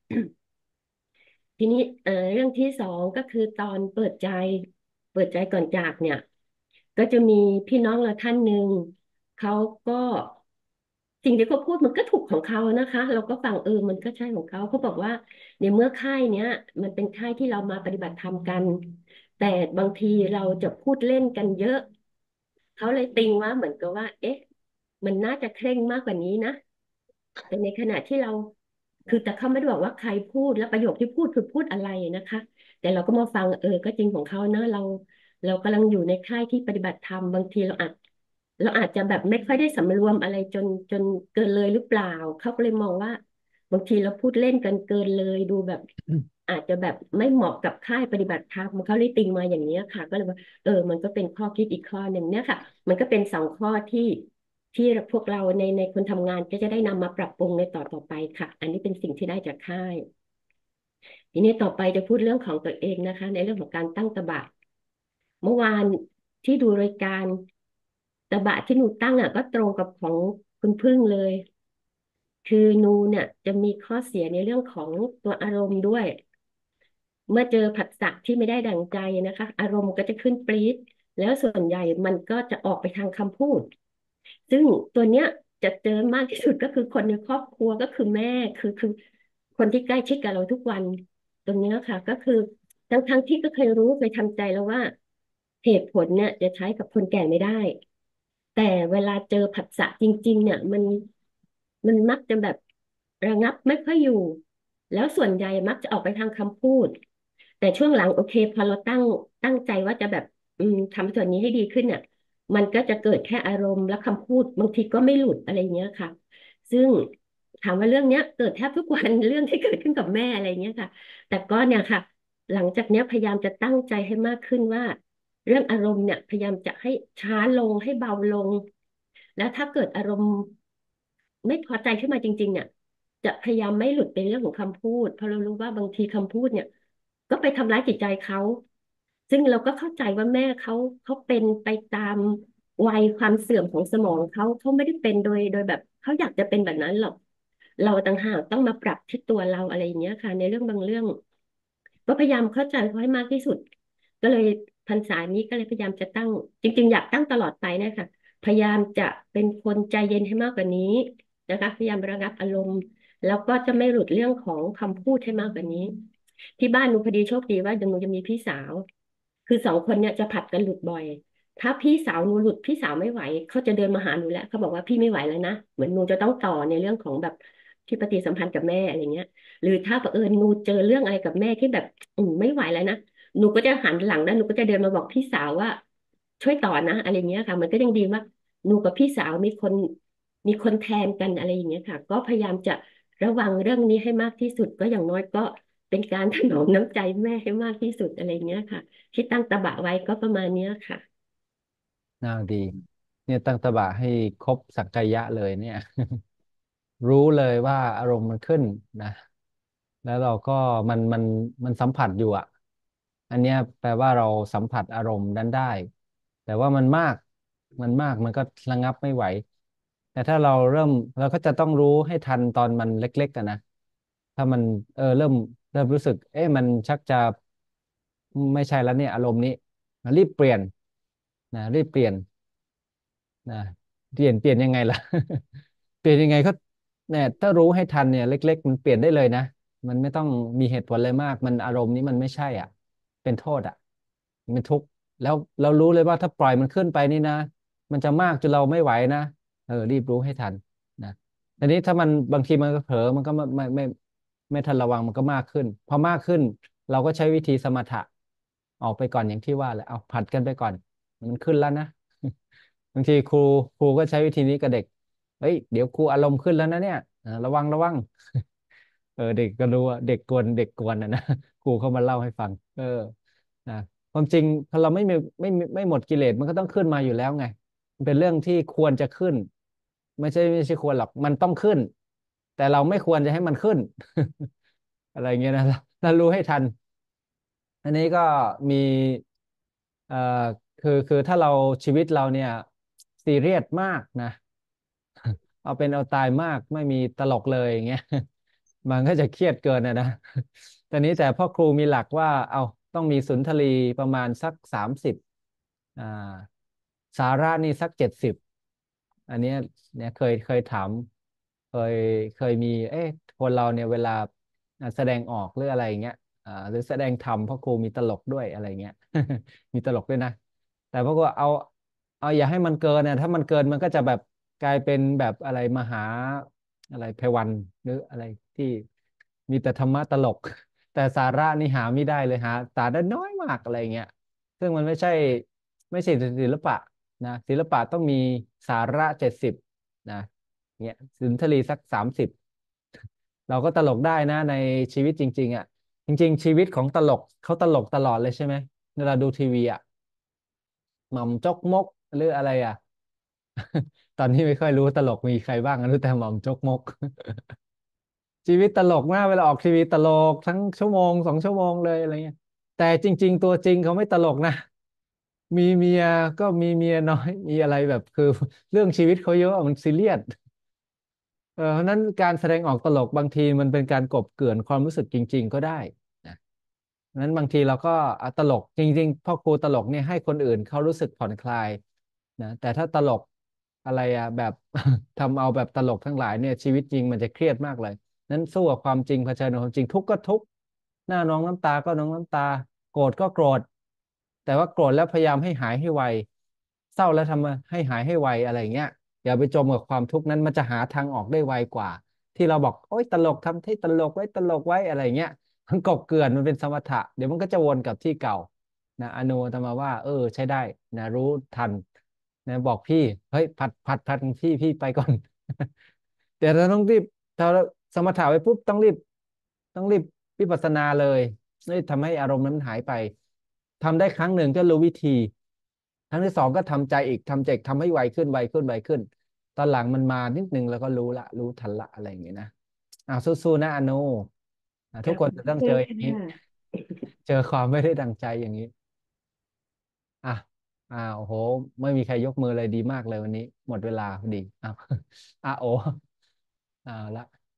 ทีนี้เอ่อเรื่องที่สองก็คือตอนเปิดใจเปิดใจก่อนจากเนี่ยก็จะมีพี่น้องเราท่านหนึ่งเขาก็สิ่งที่เขาพูดมันก็ถูกของเขานะคะเราก็ฟังเออมันก็ใช่ของเขาเขาบอกว่าในเมื่อค่ายเนี้ยมันเป็นค่ายที่เรามาปฏิบัติธรรมกันแต่บางทีเราจะพูดเล่นกันเยอะเขาเลยติงว่าเหมือนกับว่าเอ๊ะมันน่าจะเคร่งมากกว่านี้นะ แต่ในขณะที่เราคือแต่เขาไม่ได้บอกว่าใครพูดแล้วประโยคที่พูดคือพูดอะไรนะคะแต่เราก็มาฟังเออก็จริงของเขาเนอะเราเรากำลังอยู่ในค่ายที่ปฏิบัติธรรมบางทีเราอาจเราอาจจะแบบไม่ค่อยได้สำรวมอะไรจนจนเกินเลยหรือเปล่าเขาก็เลยมองว่าบางทีเราพูดเล่นกันเกินเลยดูแบบอาจจะแบบไม่เหมาะกับค่ายปฏิบัติธรรมเขาเลยติงมาอย่างนี้ยค่ะก็เลยว่าเออมันก็เป็นข้อคิดอีกข้อหนึ่งเนี่ยค่ะมันก็เป็นสองข้อที่ ที่พวกเราในในคนทำงานก็จะได้นำมาปรับปรุงในต่อต่อไปค่ะ อันนี้เป็นสิ่งที่ได้จากค่ายทีนี้ต่อไปจะพูดเรื่องของตัวเองนะคะในเรื่องของการตั้งตบะเมื่อวานที่ดูรายการตบะที่หนูตั้งอ่ะก็ตรงกับของคุณพึ่งเลยคือหนูเนี่ยจะมีข้อเสียในเรื่องของตัวอารมณ์ด้วยเมื่อเจอผัสสะที่ไม่ได้ดั่งใจนะคะอารมณ์ก็จะขึ้นปรี๊ดแล้วส่วนใหญ่มันก็จะออกไปทางคำพูด ซึ่งตัวเนี้ยจะเจอมากที่สุดก็คือคนในครอบครัวก็คือแม่คือคือคนที่ใกล้ชิดกับเราทุกวันตรงเนี้ยค่ะก็คือทั้งทั้งที่ก็เคยรู้เคยทำใจแล้วว่าเหตุผลเนี่ยจะใช้กับคนแก่ไม่ได้แต่เวลาเจอผัสสะจริงๆเนี่ยมันมันมักจะแบบระงับไม่ค่อยอยู่แล้วส่วนใหญ่มักจะออกไปทางคำพูดแต่ช่วงหลังโอเคพอเราตั้งตั้งใจว่าจะแบบอืมทำส่วนนี้ให้ดีขึ้นเนี่ย มันก็จะเกิดแค่อารมณ์และคำพูดบางทีก็ไม่หลุดอะไรเงี้ยค่ะซึ่งถามว่าเรื่องเนี้ยเกิดแทบทุกวันเรื่องที่เกิดขึ้นกับแม่อะไรเงี้ยค่ะแต่ก็เนี่ยค่ะหลังจากเนี้ยพยายามจะตั้งใจให้มากขึ้นว่าเรื่องอารมณ์เนี่ยพยายามจะให้ช้าลงให้เบาลงแล้วถ้าเกิดอารมณ์ไม่พอใจขึ้นมาจริงๆเนี่ยจะพยายามไม่หลุดไปเรื่องของคำพูดเพราะเรารู้ว่าบางทีคำพูดเนี่ยก็ไปทำร้ายจิตใจเขาซึ่งเราก็เข้าใจว่าแม่เขาเขาเป็นไปตามวัยความเสื่อมของสมองเขาเขาไม่ได้เป็นโดยโดยแบบเขาอยากจะเป็นแบบนั้นหรอกเราต่างหากต้องมาปรับที่ตัวเราอะไรอย่างเงี้ยค่ะในเรื่องบางเรื่องก็พยายามเข้าใจเขาให้มากที่สุดก็เลยพรรษานี้ก็เลยพยายามจะตั้งจริงๆอยากตั้งตลอดไปนะคะพยายามจะเป็นคนใจเย็นให้มากกว่านี้นะคะพยายามระงับอารมณ์แล้วก็จะไม่หลุดเรื่องของคำพูดให้มากกว่านี้ที่บ้านหนูพอดีโชคดีว่าเดี๋ยวหนูจะมีพี่สาวคือสองคนเนี่ยจะผัดกันหลุดบ่อยถ้าพี่สาวหนูหลุดพี่สาวไม่ไหวเขาจะเดินมาหาหนูแล้วเขาบอกว่าพี่ไม่ไหวแล้วนะเหมือนหนูจะต้องต่อในเรื่องของแบบที่ปฏิสัมพันธ์กับแม่อะไรเงี้ยหรือถ้าเผอิญหนูเจอเรื่องอะไรกับแม่ที่แบบอืมไม่ไหวแล้วนะหนูก็จะหันหลังแล้วหนูก็จะเดินมาบอกพี่สาวว่าช่วยต่อนะอะไรเงี้ยค่ะมันก็ยังดีว่าหนูกับพี่สาวมีคนมีคนแทนกันอะไรอย่างเงี้ยค่ะก็พยายามจะระวังเรื่องนี้ให้มากที่สุดก็อย่างน้อยก็เป็นการถนอมน้ำใจแม่ให้มากที่สุดอะไรเงี้ยค่ะที่ตั้งตะบะไว้ก็ประมาณเนี้ยค่ะน่าดีเนี่ยตั้งตะบะให้ครบสักกายะเลยเนี่ยรู้เลยว่าอารมณ์มันขึ้นนะแล้วเราก็มันมันมันสัมผัสอยู่อ่ะอันเนี้ยแปลว่าเราสัมผัสอารมณ์นั้นได้แต่ว่ามันมากมันมากมันก็ระงับไม่ไหวแต่ถ้าเราเริ่มเราก็จะต้องรู้ให้ทันตอนมันเล็กๆกันนะถ้ามันเออเริ่มเริ่มรู้สึกเอ๊ะมันชักจะไม่ใช่แล้วเนี่ยอารมณ์นี้รีบเปลี่ยนนะรีบเปลี่ยน นะเปลี่ยนเปลี่ยนยังไงล่ะเปลี่ยนยังไงก็เนี่ยถ้ารู้ให้ทันเนี่ยเล็กๆมันเปลี่ยนได้เลยนะมันไม่ต้องมีเหตุผลอะไรมากมันอารมณ์นี้มันไม่ใช่อ่ะเป็นโทษอ่ะมันเป็นทุกข์แล้วเรารู้เลยว่าถ้าปล่อยมันขึ้นไปนี่นะมันจะมากจนเราไม่ไหวนะเออรีบรู้ให้ทันนะทีนี้ถ้ามันบางทีมันก็เผลอมันก็ไม่ไม่ไม่ไม่ทันระวังมันก็มากขึ้นพอมากขึ้นเราก็ใช้วิธีสมถะออกไปก่อนอย่างที่ว่าแหละเอาผัดกันไปก่อนมันขึ้นแล้วนะ บางทีครูครูก็ใช้วิธีนี้กับเด็กเฮ้ยเดี๋ยวครูอารมณ์ขึ้นแล้วนะเนี่ยเออระวังระวังเออเด็กก็รู้ว่าเด็กกวนเด็กกวนนะนะครูเขามาเล่าให้ฟังเออนะความจริงพอเราไม่มีไม่ไม่ไม่หมดกิเลสมันก็ต้องขึ้นมาอยู่แล้วไงมันเป็นเรื่องที่ควรจะขึ้นไม่ใช่ไม่ใช่ควรหรอกมันต้องขึ้นแต่เราไม่ควรจะให้มันขึ้นอะไรเงี้ยนะเรารู้ให้ทันอันนี้ก็มีเอ่อคือคือถ้าเราชีวิตเราเนี่ยซีเรียสมากนะ เอาเป็นเอาตายมากไม่มีตลกเลยอย่างเงี้ยมันก็จะเครียดเกินนะนะตอนนี้แต่พ่อครูมีหลักว่าเอาต้องมีสุนทรีประมาณสักสามสิบอ่าสาระนี่สักเจ็ดสิบอันเนี้ยเนี่ยเคยเคยถามเคยเคยมีเอ๊ะคนเราเนี่ยเวลาอ่าแสดงออกหรืออะไรอย่างเงี้ยอ่าหรือแสดงธรรมพ่อครูมีตลกด้วยอะไรเงี้ยมีตลกด้วยนะแต่พ่อครูเอาเอาอย่าให้มันเกินนะถ้ามันเกินมันก็จะแบบกลายเป็นแบบอะไรมหาอะไรไพวันหรืออะไรที่มีแต่ธรรมะตลกแต่สาระนี่หาไม่ได้เลยหาสาระน้อยมากอะไรเงี้ยซึ่งมันไม่ใช่ไม่ใช่ศิลปะนะศิลปะต้องมีสาระเจ็ดสิบนะเนี่ยสุนทรีสักสามสิบเราก็ตลกได้นะในชีวิตจริงๆอ่ะจริงๆชีวิตของตลกเขาตลกตลอดเลยใช่ไหมเวลาดูทีวีอ่ะ หม่อมจกมกหรืออะไรอ่ะตอนนี้ไม่ค่อยรู้ตลกมีใครบ้างรู้แต่หม่อมจกมกชีวิตตลกมากเวลาออกทีวีตลกทั้งชั่วโมงสองชั่วโมงเลยอะไรเงี้ยแต่จริงๆตัวจริงเขาไม่ตลกนะมีเมียก็มีเมียน้อยมีอะไรแบบคือเรื่องชีวิตเขาเยอะมันซีเรียสเออเพราะฉะนั้นการแสดงออกตลกบางทีมันเป็นการกลบเกลื่อนความรู้สึกจริงๆก็ได้นะ นั้นบางทีเราก็อ่ะตลกจริงๆพ่อครูตลกเนี่ยให้คนอื่นเขารู้สึกผ่อนคลายนะแต่ถ้าตลกอะไรอะแบบทำเอาแบบตลกทั้งหลายเนี่ยชีวิตจริงมันจะเครียดมากเลยนั้นสู้กับความจริงเผชิญกับความจริงทุกข์ก็ทุกข์หน้าน้องน้ำตาก็น้องน้ำตาโกรธก็โกรธแต่ว่าโกรธแล้วพยายามให้หายให้ไวเศร้าแล้วทำให้หายให้ไวอะไรเงี้ยอย่าไปจมกับความทุกข์นั้นมันจะหาทางออกได้ไวกว่าที่เราบอกโอ๊ยตลกทำที่ตลกไว้ตลกไว้อะไรเงี้ย มันกบเกลื่อนมันเป็นสมถะเดี๋ยวมันก็จะวนกลับที่เก่านะอนุตมาว่าเออใช้ได้นะรู้ทันนะบอกพี่เฮ้ยผัดผัดผัดพี่พี่ไปก่อนแต่เราต้องรีบถ้าเราสมถะไว้ปุ๊บต้องรีบต้องรีบวิปัสสนาเลยนี่ทำให้อารมณ์นั้นหายไปทำได้ครั้งหนึ่งก็รู้วิธีครั้งที่สองก็ทำใจอีกทำใจอีกทำให้ไวขึ้นไวขึ้นไวขึ้นตอนหลังมันมานิดนึงแล้วก็รู้ละรู้ทันละอะไรอย่างเงี้ยนะอ่าสู้ๆนะอโนอ่าทุกคนจะต้องขอบเจออย่างนี้คุณค่ะเจอความไม่ได้ดังใจอย่างนี้อ่ะอ่าโอ้โหไม่มีใครยกมือเลยดีมากเลยวันนี้หมดเวลาพอดีอ้าวอ่ะโออ่าละ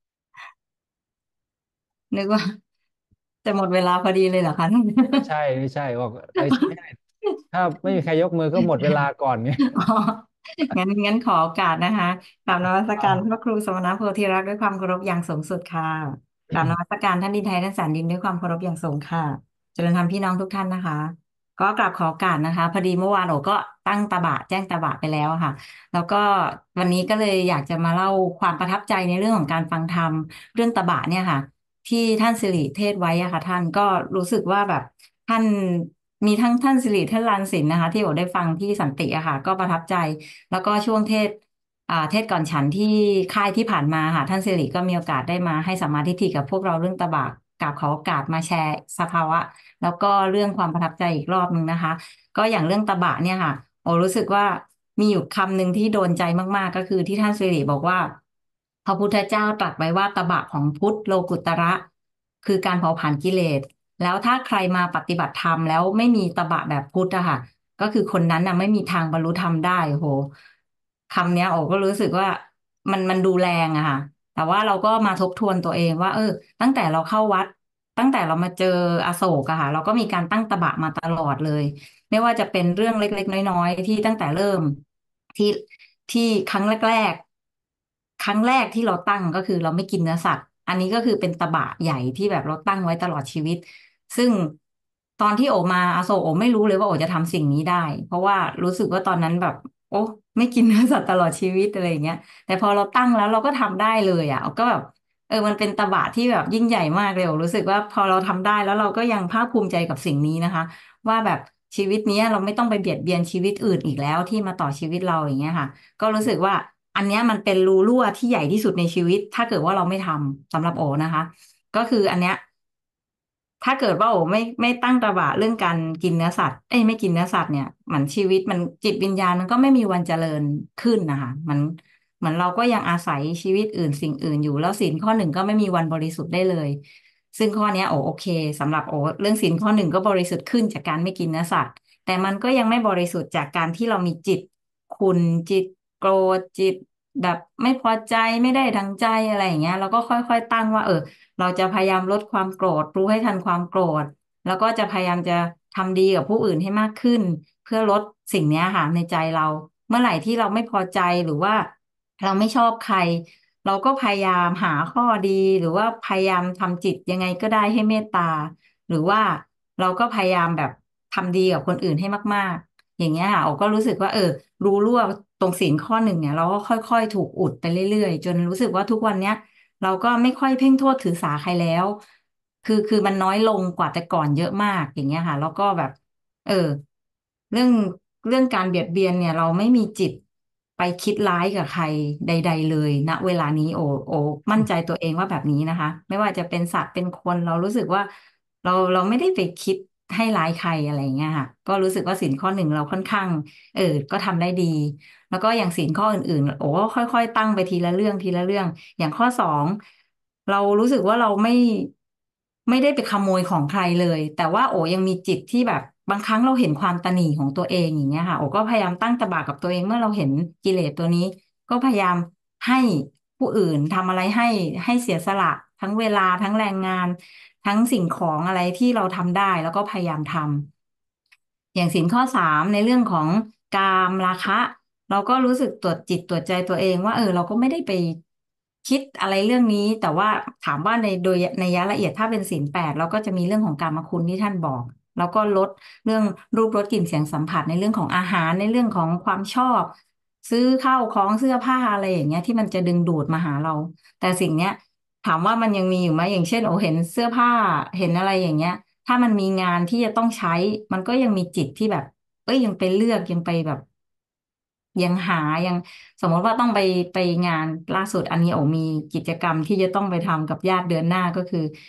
นึกว่าจะหมดเวลาพอดีเลยเหรอคะท่านไม่ใช่ไม่ใช่บอกเอ้ยไม่ใช่ถ้าไม่มีใครยกมือก็หมดเวลาก่อนไงอ๋องั้นงั้นขอโอกาสนะคะกราบนมัสการพระครูสมณโพธิรักษ์ด้วยความเคารพอย่างสูงสุดค่ะกราบนมัสการท่านดินไทยท่านแสนดินด้วยความเคารพอย่างสูงค่ะเจริญธรรมพี่น้องทุกท่านนะคะก็กราบขอโอกาสนะคะพอดีเมื่อวานโอก็ตั้งตบะแจ้งตบะไปแล้วอะค่ะแล้วก็วันนี้ก็เลยอยากจะมาเล่าความประทับใจในเรื่องของการฟังธรรมเรื่องตบะเนี่ยค่ะที่ท่านสิริเทศน์ไว้อะค่ะท่านก็รู้สึกว่าแบบท่านมีทั้งท่านสิริท่านลานสินนะคะที่โอได้ฟังที่สันติอะค่ะก็ประทับใจ แล้วก็ช่วงเทศอ่าเทศก่อนฉันที่ค่ายที่ผ่านมาค่ะท่านสิริก็มีโอกาสได้มาให้สัมมาทิฏฐิกับพวกเราเรื่องตบะกราบขอโอกาสมาแชร์สภาวะแล้วก็เรื่องความประทับใจอีกรอบหนึ่งนะคะก็อย่างเรื่องตบะเนี่ยค่ะโอรู้สึกว่ามีอยู่คำหนึ่งที่โดนใจมากๆก็คือที่ท่านสิริบอกว่าพระพุทธเจ้าตรัสไว้ว่าตบะของพุทธโลกุตระคือการเผาผลาญกิเลสแล้วถ้าใครมาปฏิบัติธรรมแล้วไม่มีตบะแบบพุทธอะค่ะ ก็คือคนนั้นน่ะไม่มีทางบรรลุธรรมได้โอ้โหคำเนี้ยโอ้ก็รู้สึกว่ามันมันดูแรงอะค่ะแต่ว่าเราก็มาทบทวนตัวเองว่าเออตั้งแต่เราเข้าวัดตั้งแต่เรามาเจออโศกอะค่ะเราก็มีการตั้งตบะมาตลอดเลยไม่ว่าจะเป็นเรื่องเล็กๆน้อยๆที่ตั้งแต่เริ่มที่ที่ครั้งแรกๆครั้งแรกที่เราตั้งก็คือเราไม่กินเนื้อสัตว์อันนี้ก็คือเป็นตบะใหญ่ที่แบบเราตั้งไว้ตลอดชีวิต ซึ่งตอนที่โอมาอาโศกโอไม่รู้เลยว่าโอจะทำสิ่งนี้ได้เพราะว่ารู้สึกว่าตอนนั้นแบบโอ้ไม่กินเนื้อสัตว์ตลอดชีวิตอะไรอย่างเงี้ยแต่พอเราตั้งแล้วเราก็ทำได้เลยอ่ะก็แบบเออมันเป็นตบะที่แบบยิ่งใหญ่มากเลยโอรู้สึกว่าพอเราทำได้แล้วเราก็ยังภาคภูมิใจกับสิ่งนี้นะคะว่าแบบชีวิตเนี้ยเราไม่ต้องไปเบียดเบียนชีวิตอื่นอีกแล้วที่มาต่อชีวิตเราอย่างเงี้ยค่ะก็รู้สึกว่าอันเนี้ยมันเป็นรูรั่วที่ใหญ่ที่สุดในชีวิตถ้าเกิดว่าเราไม่ทำสำหรับโอนะคะ ก็คืออันเนี้ยถ้าเกิดว่าโอ้ไม่ไม่ตั้งตระหวะเรื่องการกินเนื้อสัตว์เอ้ยไม่กินเนื้อสัตว์เนี่ยเหมือนชีวิตมันจิตวิญญาณมันก็ไม่มีวันเจริญขึ้นนะคะมันเหมือนเราก็ยังอาศัยชีวิตอื่นสิ่งอื่นอยู่แล้วศีลข้อหนึ่งก็ไม่มีวันบริสุทธิ์ได้เลยซึ่งข้อเนี้ยโอ้โอเคสำหรับโอ้เรื่องศีลข้อหนึ่งก็บริสุทธิ์ขึ้นจากการไม่กินเนื้อสัตว์แต่มันก็ยังไม่บริสุทธิ์จากการที่เรามีจิตขุ่นจิตโกรธจิตแบบไม่พอใจไม่ได้ดังใจอะไรอย่างเงี้ยเราก็ค่อยๆตั้งว่าเออ เราจะพยายามลดความโกรธรู้ให้ทันความโกรธแล้วก็จะพยายามจะทำดีกับผู้อื่นให้มากขึ้นเพื่อลดสิ่งเนี้ยค่ะในใจเราเมื่อไหร่ที่เราไม่พอใจหรือว่าเราไม่ชอบใครเราก็พยายามหาข้อดีหรือว่าพยายามทำจิตยังไงก็ได้ให้เมตตาหรือว่าเราก็พยายามแบบทำดีกับคนอื่นให้มากๆอย่างเงี้ยค่ะโอก็รู้สึกว่าเออรู้รั่วตรงศีลข้อหนึ่งเนี่ยเราก็ค่อยๆถูกอุดไปเรื่อยๆจนรู้สึกว่าทุกวันเนี้ย เราก็ไม่ค่อยเพ่งโทษถือสาใครแล้ว คือคือมันน้อยลงกว่าแต่ก่อนเยอะมากอย่างเงี้ยค่ะแล้วก็แบบเออเรื่องเรื่องการเบียดเบียนเนี่ยเราไม่มีจิตไปคิดร้ายกับใครใดๆเลยณเวลานี้โอโอมั่นใจตัวเองว่าแบบนี้นะคะไม่ว่าจะเป็นสัตว์เป็นคนเรารู้สึกว่าเราเราไม่ได้ไปคิดให้ร้ายใครอะไรเงี้ยค่ะก็รู้สึกว่าศีลข้อหนึ่งเราค่อนข้างเออก็ทำได้ดี แล้วก็อย่างศีลข้ออื่นๆโอ้ค่อยๆตั้งไปทีละเรื่องทีละเรื่อง อย่างข้อสองเรารู้สึกว่าเราไม่ไม่ได้ไปขโมยของใครเลยแต่ว่าโอ้ยังมีจิตที่แบบบางครั้งเราเห็นความตณีของตัวเองอย่างเงี้ยค่ะโอ้ก็พยายามตั้งตบะกับตัวเองเมื่อเราเห็นกิเลสตัวนี้ก็พยายามให้ผู้อื่นทำอะไรให้ให้เสียสละทั้งเวลาทั้งแรงงานทั้งสิ่งของอะไรที่เราทำได้แล้วก็พยายามทำอย่างศีลข้อสามในเรื่องของกามราคะ เราก็รู้สึกตรวจจิตตรวจใจตัวเองว่าเออเราก็ไม่ได้ไปคิดอะไรเรื่องนี้แต่ว่าถามว่าในโดยในยะละเอียดถ้าเป็นศีลแปดเราก็จะมีเรื่องของกามคุณที่ท่านบอกแล้วก็ลดเรื่องรูปรสกลิ่นเสียงสัมผัสในเรื่องของอาหารในเรื่องของความชอบซื้อข้าวของเสื้อผ้าอะไรอย่างเงี้ยที่มันจะดึงดูดมาหาเราแต่สิ่งเนี้ยถามว่ามันยังมีอยู่ไหมอย่างเช่นโอเห็นเสื้อผ้าเห็นอะไรอย่างเงี้ยถ้ามันมีงานที่จะต้องใช้มันก็ยังมีจิตที่แบบ เอ้ยยังไปเลือกยังไปแบบยังหายังสมมติว่าต้องไปไปงานล่าสุดอันนี้โอมีกิจกรรมที่จะต้องไปทำกับญาติเดือนหน้าก็คือ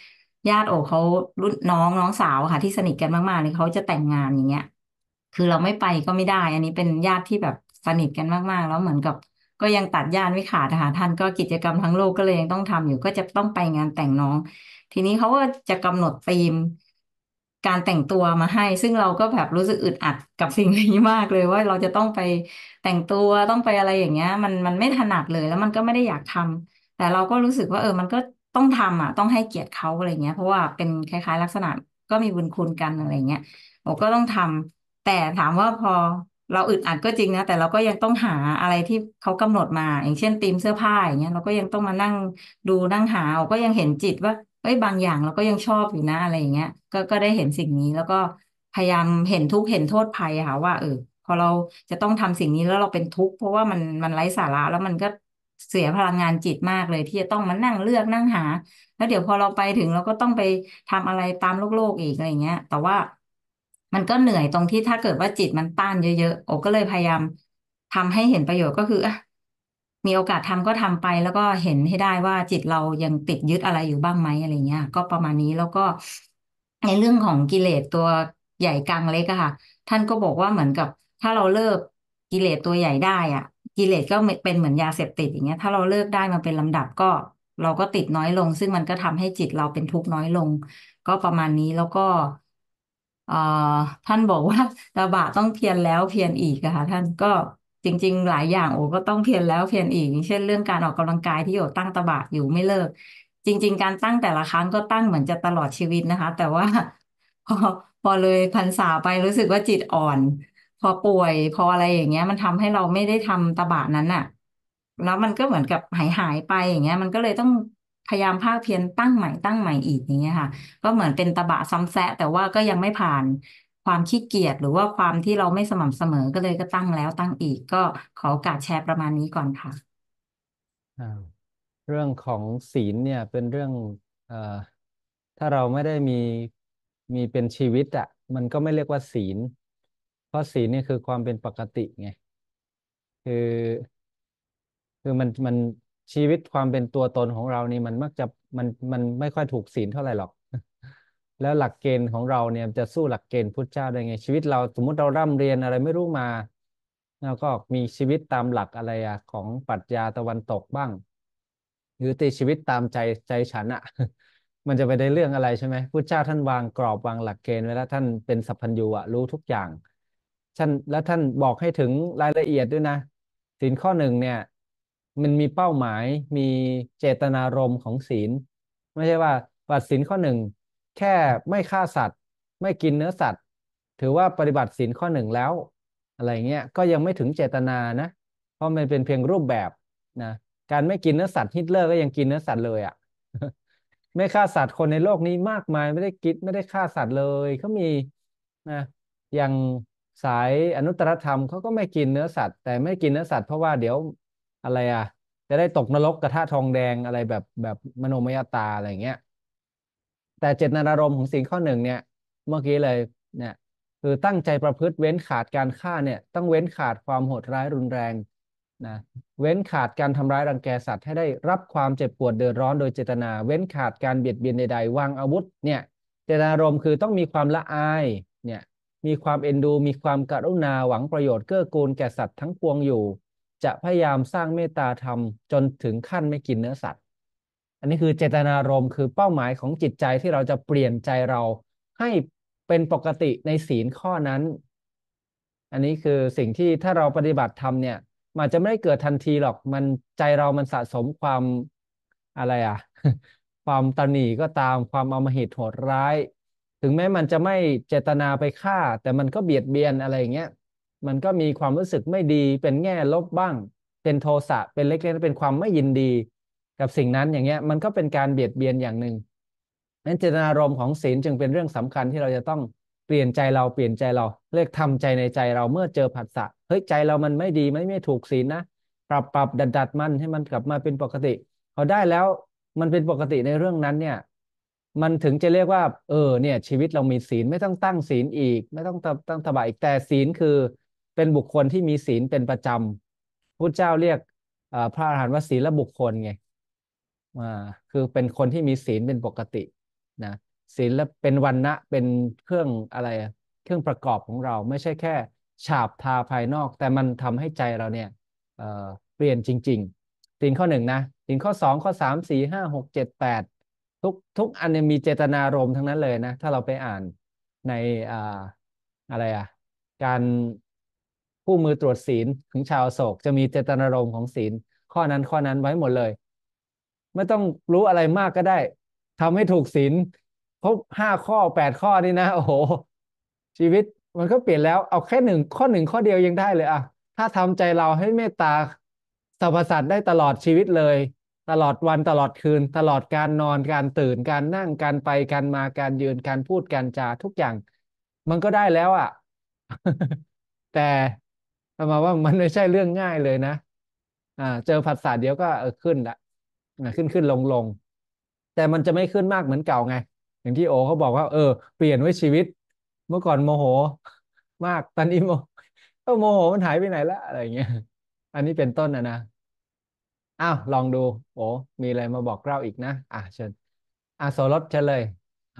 ญาติโอเขารุ่นน้องน้องสาวค่ะที่สนิทกันมากๆเลยเขาจะแต่งงานอย่างเงี้ยคือเราไม่ไปก็ไม่ได้อันนี้เป็นญาติที่แบบสนิทกันมากๆแล้วเหมือนกับก็ยังตัดญาติไม่ขาดนะคะท่านก็กิจกรรมทั้งโลกก็เลยยังต้องทำอยู่ก็จะต้องไปงานแต่งน้องทีนี้เขาก็จะกำหนดธีมการแต่งตัวมาให้ซึ่งเราก็แบบรู้สึกอึดอัดกับสิ่งนี้มากเลยว่าเราจะต้องไปแต่งตัวต้องไปอะไรอย่างเงี้ยมันมันไม่ถนัดเลยแล้วมันก็ไม่ได้อยากทำ แต่เราก็รู้สึกว่าเออมันก็ต้องทำอ่ะต้องให้เกียรติเขาอะไรเงี้ยเพราะว่าเป็นคล้ายๆลักษณะก็มีบุญคุณกันอะไรเงี้ยโอ้ก็ต้องทำแต่ถามว่าพอเราอึดอัดก็จริงนะแต่เราก็ยังต้องหาอะไรที่เขากำหนดมาอย่างเช่นธีมเสื้อผ้าอย่างเงี้ยเราก็ยังต้องมานั่งดูนั่งหาโอ้ก็ยังเห็นจิตว่าเอ้ยบางอย่างเราก็ยังชอบอยู่นะอะไรอย่างเงี้ยก็ก็ได้เห็นสิ่งนี้แล้วก็พยายามเห็นทุกข์เห็นโทษภัยอะค่ะว่าเออ พอเราจะต้องทำสิ่งนี้แล้วเราเป็นทุกข์เพราะว่ามันมันไร้สาระแล้วมันก็เสียพลังงานจิตมากเลยที่จะต้องมานั่งเลือกนั่งหาแล้วเดี๋ยวพอเราไปถึงเราก็ต้องไปทำอะไรตามโลกโลกอีกอะไรเงี้ยแต่ว่ามันก็เหนื่อยตรงที่ถ้าเกิดว่าจิตมันต้านเยอะๆโอก็เลยพยายามทำให้เห็นประโยชน์ก็คืออ่ะมีโอกาสทำก็ทำไปแล้วก็เห็นให้ได้ว่าจิตเรายังติดยึดอะไรอยู่บ้างไหมอะไรเงี้ยก็ประมาณนี้แล้วก็ในเรื่องของกิเลสตัวใหญ่กลางเล็กอะค่ะ ท่านก็บอกว่าเหมือนกับถ้าเราเลิกกิเลสตัวใหญ่ได้อ่ะกิเลสก็เป็นเหมือนยาเสพติดอย่างเงี้ยถ้าเราเลิกได้มาเป็นลำดับก็เราก็ติดน้อยลงซึ่งมันก็ทำให้จิตเราเป็นทุกข์น้อยลงก็ประมาณนี้แล้วก็เอ่อท่านบอกว่าตบะต้องเพียรแล้วเพียรอีกอะค่ะท่านก็จริงๆหลายอย่างโอ้ก็ต้องเพียรแล้วเพียรอีกอย่างเช่นเรื่องการออกกำลังกายที่โอตั้งตบะอยู่ไม่เลิกจริงๆการตั้งแต่ละครั้งก็ตั้งเหมือนจะตลอดชีวิตนะคะแต่ว่า พอพอเลยพรรษาไปรู้สึกว่าจิตอ่อนพอป่วยพออะไรอย่างเงี้ยมันทำให้เราไม่ได้ทำตบะนั้นน่ะแล้วมันก็เหมือนกับหายหายไปอย่างเงี้ยมันก็เลยต้องพยายามภาคเพียรตั้งใหม่ตั้งใหม่อีกอย่างเงี้ยค่ะก็เหมือนเป็นตบะซ้ำแซะแต่ว่าก็ยังไม่ผ่านความขี้เกียจหรือว่าความที่เราไม่สม่ำเสมอก็เลยก็ตั้งแล้วตั้งอีกก็ขอโอกาสแชร์ประมาณนี้ก่อนค่ะอ่าเรื่องของศีลเนี่ยเป็นเรื่องเอ่อถ้าเราไม่ได้มีมีเป็นชีวิตอ่ะมันก็ไม่เรียกว่าศีลเพราะศีลนี่คือความเป็นปกติไงคือคือมันมันชีวิตความเป็นตัวตนของเรานี่มันมักจะมันมันไม่ค่อยถูกศีลเท่าไหร่หรอกแล้วหลักเกณฑ์ของเราเนี่ยจะสู้หลักเกณฑ์พุทธเจ้าได้ไงชีวิตเราสมมุติเราร่ำเรียนอะไรไม่รู้มาแล้วก็มีชีวิตตามหลักอะไรอะของปรัชญาตะวันตกบ้าง หรือตีชีวิตตามใจใจฉันอะมันจะไปได้เรื่องอะไรใช่ไหมพุทธเจ้าท่านวางกรอบวางหลักเกณฑ์ไว้แล้วท่านเป็นสัพพัญญูอะรู้ทุกอย่างท่านแล้วท่านบอกให้ถึงรายละเอียดด้วยนะศีลข้อหนึ่งเนี่ยมันมีเป้าหมายมีเจตนารมณ์ของศีลไม่ใช่ว่าว่าศีลข้อหนึ่งแค่ไม่ฆ่าสัตว์ไม่กินเนื้อสัตว์ถือว่าปฏิบัติศีลข้อหนึ่งแล้วอะไรเงี้ยก็ยังไม่ถึงเจตนานะเพราะมันเป็นเพียงรูปแบบนะ การไม่กินเนื้อสัตว์ฮิตเลอร์ก็ยังกินเนื้อสัตว์เลยอ่ะไม่ฆ่าสัตว์คนในโลกนี้มากมายไม่ได้กินไม่ได้ฆ่าสัตว์เลยเขามีนะอย่างสายอนุตตรธรรมเขาก็ไม่กินเนื้อสัตว์แต่ไม่กินเนื้อสัตว์เพราะว่าเดี๋ยวอะไรอ่ะจะได้ตกนรกกระทะทองแดงอะไรแบบแบบมโนมยตาอะไรอย่างเงี้ย แต่เจตนารมณ์ของสิ่งข้อหนึ่งเนี่ยเมื่อกี้เลยเนี่ยคือตั้งใจประพฤติเว้นขาดการฆ่าเนี่ยต้องเว้นขาดความโหดร้ายรุนแรงนะเว้นขาดการทำร้ายรังแกสัตว์ให้ได้รับความเจ็บปวดเดือดร้อนโดยเจตนาเว้นขาดการเบียดเบียนใดๆวางอาวุธเนี่ยเจตนารมณ์คือต้องมีความละอายเนี่ยมีความเอ็นดูมีความกรุณาหวังประโยชน์เกื้อกูลแก่สัตว์ทั้งปวงอยู่จะพยายามสร้างเมตตาธรรมจนถึงขั้นไม่กินเนื้อสัตว์ อันนี้คือเจตนารมณ์คือเป้าหมายของจิตใจที่เราจะเปลี่ยนใจเราให้เป็นปกติในศีลข้อนั้นอันนี้คือสิ่งที่ถ้าเราปฏิบัติธรรมเนี่ยมันอาจจะไม่ได้เกิดทันทีหรอกมันใจเรามันสะสมความอะไรอ่ะความตนีก็ตามความอำมหิตโหดร้ายถึงแม้มันจะไม่เจตนาไปฆ่าแต่มันก็เบียดเบียนอะไรอย่างเงี้ยมันก็มีความรู้สึกไม่ดีเป็นแง่ลบบ้างเป็นโทสะเป็นเล็กๆเป็นความไม่ยินดี กับสิ่งนั้นอย่างเงี้ยมันก็เป็นการเบียดเบียนอย่างหนึ่งนั้นเจตนารมณ์ของศีลจึงเป็นเรื่องสำคัญที่เราจะต้องเปลี่ยนใจเราเปลี่ยนใจเราเรียกทำใจในใจเราเมื่อเจอผัสสะเฮ้ยใจเรามันไม่ดีไม่ไม่ถูกศีลนะปรับปรับดัดดัดมันให้มันกลับมาเป็นปกติพอได้แล้วมันเป็นปกติในเรื่องนั้นเนี่ยมันถึงจะเรียกว่าเออเนี่ยชีวิตเรามีศีลไม่ต้องตั้งศีลอีกไม่ต้องตั้งตบะอีกแต่ศีลคือเป็นบุคคลที่มีศีลเป็นประจำพุทธเจ้าเรียกอ่าพระอรหันต์ว่าศีลบุคคลไง อ่าคือเป็นคนที่มีศีลเป็นปกตินะศีลและเป็นวรรณะเป็นเครื่องอะไรอะเครื่องประกอบของเราไม่ใช่แค่ฉาบทาภายนอกแต่มันทำให้ใจเราเนี่ยเอ่อเปลี่ยนจริงๆศีลข้อหนึ่งนะศีลข้อสองข้อสามสี่ห้าหกเจ็ดแปดทุกทุกอันเนี่ยมีเจตนารมณ์ทั้งนั้นเลยนะถ้าเราไปอ่านในอ่าอะไรอ่ะการคู่มือตรวจศีลของชาวอโศกจะมีเจตนารมณ์ของศีลข้อนั้นข้อนั้นไว้หมดเลยไม่ต้องรู้อะไรมากก็ได้ทำให้ถูกศีลครบห้าข้อแปดข้อนี่นะโอ้โหชีวิตมันก็เปลี่ยนแล้วเอาแค่หนึ่งข้อหนึ่งข้อเดียวยังได้เลยอะถ้าทำใจเราให้เมตตาสรรพสัตว์ได้ตลอดชีวิตเลยตลอดวันตลอดคืนตลอดการนอนการตื่นการนั่งการไปการมาการยืนการพูดการจาทุกอย่างมันก็ได้แล้วอ่ะ แต่เอามาว่ามันไม่ใช่เรื่องง่ายเลยนะอ่าเจอผัสสะเดี๋ยวก็เออขึ้นละอ่าขึ้นขึ้นลงลงแต่มันจะไม่ขึ้นมากเหมือนเก่าไงอย่างที่โอเขาบอกว่าเออเปลี่ยนไว้ชีวิตเมื่อก่อนโมโหมากตอนนี้โมเออโมโหมันหายไปไหนละอะไรอย่างเงี้ยอันนี้เป็นต้นนะนะอ้าวลองดูโอ้มีอะไรมาบอกเล่าอีกนะอ่ะเชิญอ่ะโสรสเชิญเลยอ้าว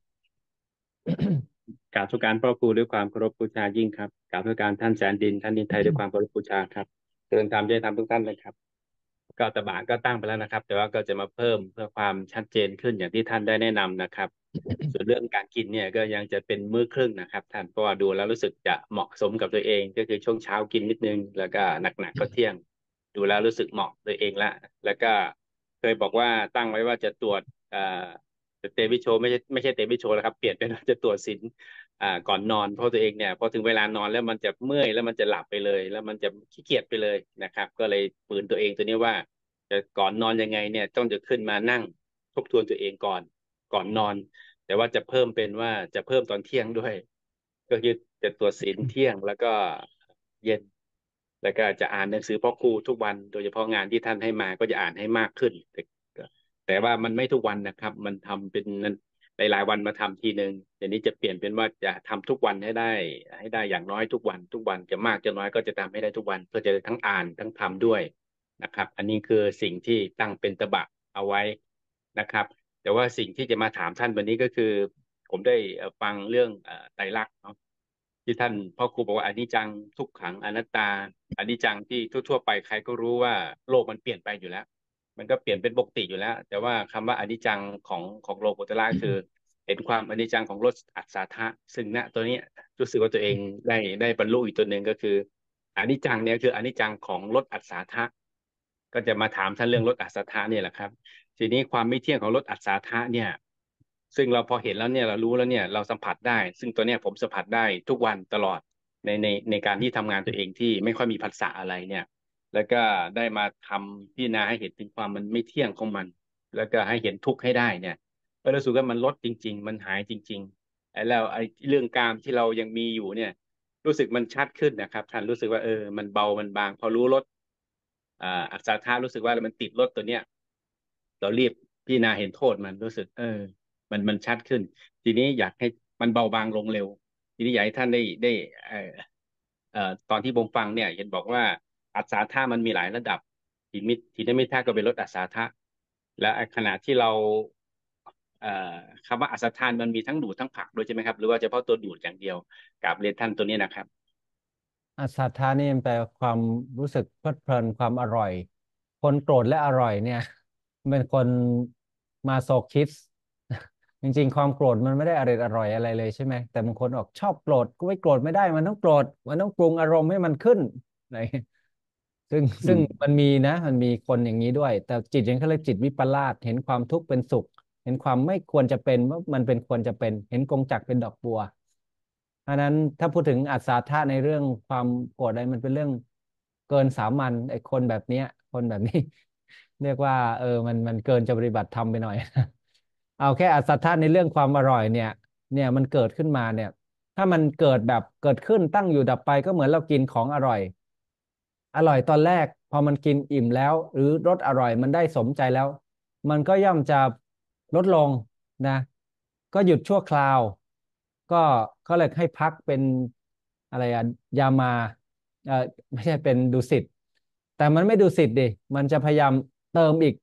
กราบทูลการพ่อครูด้วยความเคารพบูชายิ่งครับกราบทูลการท่านแสนดินท่านดินไทยด้วยความเคารพบูชาครับเจริญธรรมด้วยธรรมทุกท่านเลยครับก็ตบะก็ตั้งไปแล้วนะครับแต่ว่าก็จะมาเพิ่มเพื่อความชัดเจนขึ้นอย่างที่ท่านได้แนะนำนะครับส่วนเรื่องการกินเนี่ยก็ยังจะเป็นมื้อครึ่งนะครับท่านเพราะว่าดูแล้วรู้สึกจะเหมาะสมกับตัวเองก็คือช่วงเช้ากินนิดนึงแล้วก็หนักๆก็เที่ยงดูแล้วรู้สึกเหมาะตัวเองละแล้วก็เคยบอกว่าตั้งไว้ว่าจะตรวจเอ่อเตวิโชไม่ใช่ไม่ใช่เตวิโชแล้วครับเปลี่ยนเป็นว่าจะตรวจศีล อ่าก่อนนอนเพราะตัวเองเนี่ยพอถึงเวลานอนแล้วมันจะเมื่อยแล้วมันจะหลับไปเลยแล้วมันจะขี้เกียจไปเลยนะครับก็เลยฝืนตัวเองตัวนี้ว่าจะก่อนนอนยังไงเนี่ยต้องจะขึ้นมานั่งทบทวนตัวเองก่อนก่อนนอนแต่ว่าจะเพิ่มเป็นว่าจะเพิ่มตอนเที่ยงด้วยก็คือจะตรวจศีลเที่ยงแล้วก็เย็นแล้วก็จะอ่านหนังสือพ่อครูทุกวันโดยเฉพาะงานที่ท่านให้มาก็จะอ่านให้มากขึ้นแต่แต่ว่ามันไม่ทุกวันนะครับมันทำเป็นหลายๆวันมาทำทีหนึ่งเดี๋ยวนี้จะเปลี่ยนเป็นว่าจะทำทุกวันให้ได้ให้ได้อย่างน้อยทุกวันทุกวันจะมากจะน้อยก็จะทำให้ได้ทุกวันเพื่อจะได้ทั้งอ่านทั้งทำด้วยนะครับอันนี้คือสิ่งที่ตั้งเป็นตบะเอาไว้นะครับแต่ว่าสิ่งที่จะมาถามท่านวันนี้ก็คือผมได้ฟังเรื่องไตรลักษณ์เนาะที่ท่านพ่อครูบอกว่าอนิจจังทุกขังอนัตตาอนิจจังที่ทั่วๆไปใครก็รู้ว่าโลกมันเปลี่ยนไปอยู่แล้วมันก็เปลี่ยนเป็นปกติอยู่แล้วแต่ว่าคำว่าอนิจจังของของโลกุตระคือเห็นความอนิจจังของรสอัศธาซึ่งณตัวนี้รู้สึกว่าตัวเองได้ได้บรรลุอีกตัวหนึ่งก็คืออนิจจังเนี่ยคืออนิจจังของรสอัศธาก็จะมาถามท่านเรื่องรสอัศธาเนี่ยแหละครับทีนี้ความไม่เที่ยงของรสอัศธาเนี่ยซึ่งเราพอเห็นแล้วเนี่ยเรารู้แล้วเนี่ยเราสัมผัสได้ซึ่งตัวเนี้ยผมสัมผัสได้ทุกวันตลอดในในในการที่ทำงานตัวเองที่ไม่ค่อยมีภาษาอะไรเนี่ยแล้วก็ได้มาทำพิจารณาให้เห็นถึงความมันไม่เที่ยงของมันแล้วก็ให้เห็นทุกข์ให้ได้เนี่ยก็รู้สึกว่ามันลดจริงๆมันหายจริงๆไอ้แล้วไอ้เรื่องกามที่เรายังมีอยู่เนี่ยรู้สึกมันชัดขึ้นนะครับท่านรู้สึกว่าเออมันเบามันบางพอรู้ลดอ่าอัศธารู้สึกว่ามันติดลดตัวเนี้ยเรารีบพิจารณาเห็นโทษมันรู้สึกเออมันมันชัดขึ้นทีนี้อยากให้มันเบาบางลงเร็วทีนี้อยากให้ท่านได้ได้เอ่อเอ่อตอนที่ผมฟังเนี่ยเห็นบอกว่าอัศธามันมีหลายระดับทีมิตทีนมิทาก็เป็นลดอัศธาและขณะที่เราเอ่อคำว่าอัศทานมันมีทั้งดูดทั้งผลักด้วยใช่ไหมครับหรือว่าเฉพาะตัวดูดอย่างเดียวกับเรียนท่านตัวนี้นะครับอาสัทธานี่มันแปลความรู้สึกเพลิดเพลินความอร่อยคนโกรธและอร่อยเนี่ยเป็นคนมาโซคิสจริงๆความโกรธมันไม่ได้อร่อยอร่อยอะไรเลยใช่ไหมแต่บางคนออกชอบโกรธก็ไม่โกรธไม่ได้มันต้องโกรธมันต้องปรุงอารมณ์ให้มันขึ้นอะไรซึ่งซึ่งอืมมันมีนะมันมีคนอย่างนี้ด้วยแต่จิตอย่างเขาเรียกจิตวิปลาสเห็นความทุกข์เป็นสุขเห็นความไม่ควรจะเป็นว่ามันเป็นควรจะเป็นเห็นกงจักรเป็นดอกบัว อันนั้นถ้าพูดถึงอัศธาในเรื่องความโกรธอะไรมันเป็นเรื่องเกินสามัญไอ้คนแบบเนี้ยคนแบบนี้เรียกว่าเออมันมันเกินจะปฏิบัติธรรมไปหน่อยเอาแค่อัศธาในเรื่องความอร่อยเนี่ยเนี่ยมันเกิดขึ้นมาเนี่ยถ้ามันเกิดแบบเกิดขึ้นตั้งอยู่ดับไปก็เหมือนเรากินของอร่อยอร่อยตอนแรกพอมันกินอิ่มแล้วหรือรสอร่อยมันได้สมใจแล้วมันก็ย่อมจะลดลงนะก็หยุดชั่วคราวก็ก็เลยให้พักเป็นอะไรอะยามาเออไม่ใช่เป็นดุสิตแต่มันไม่ดุสิตดิมันจะพยายามเติมอีก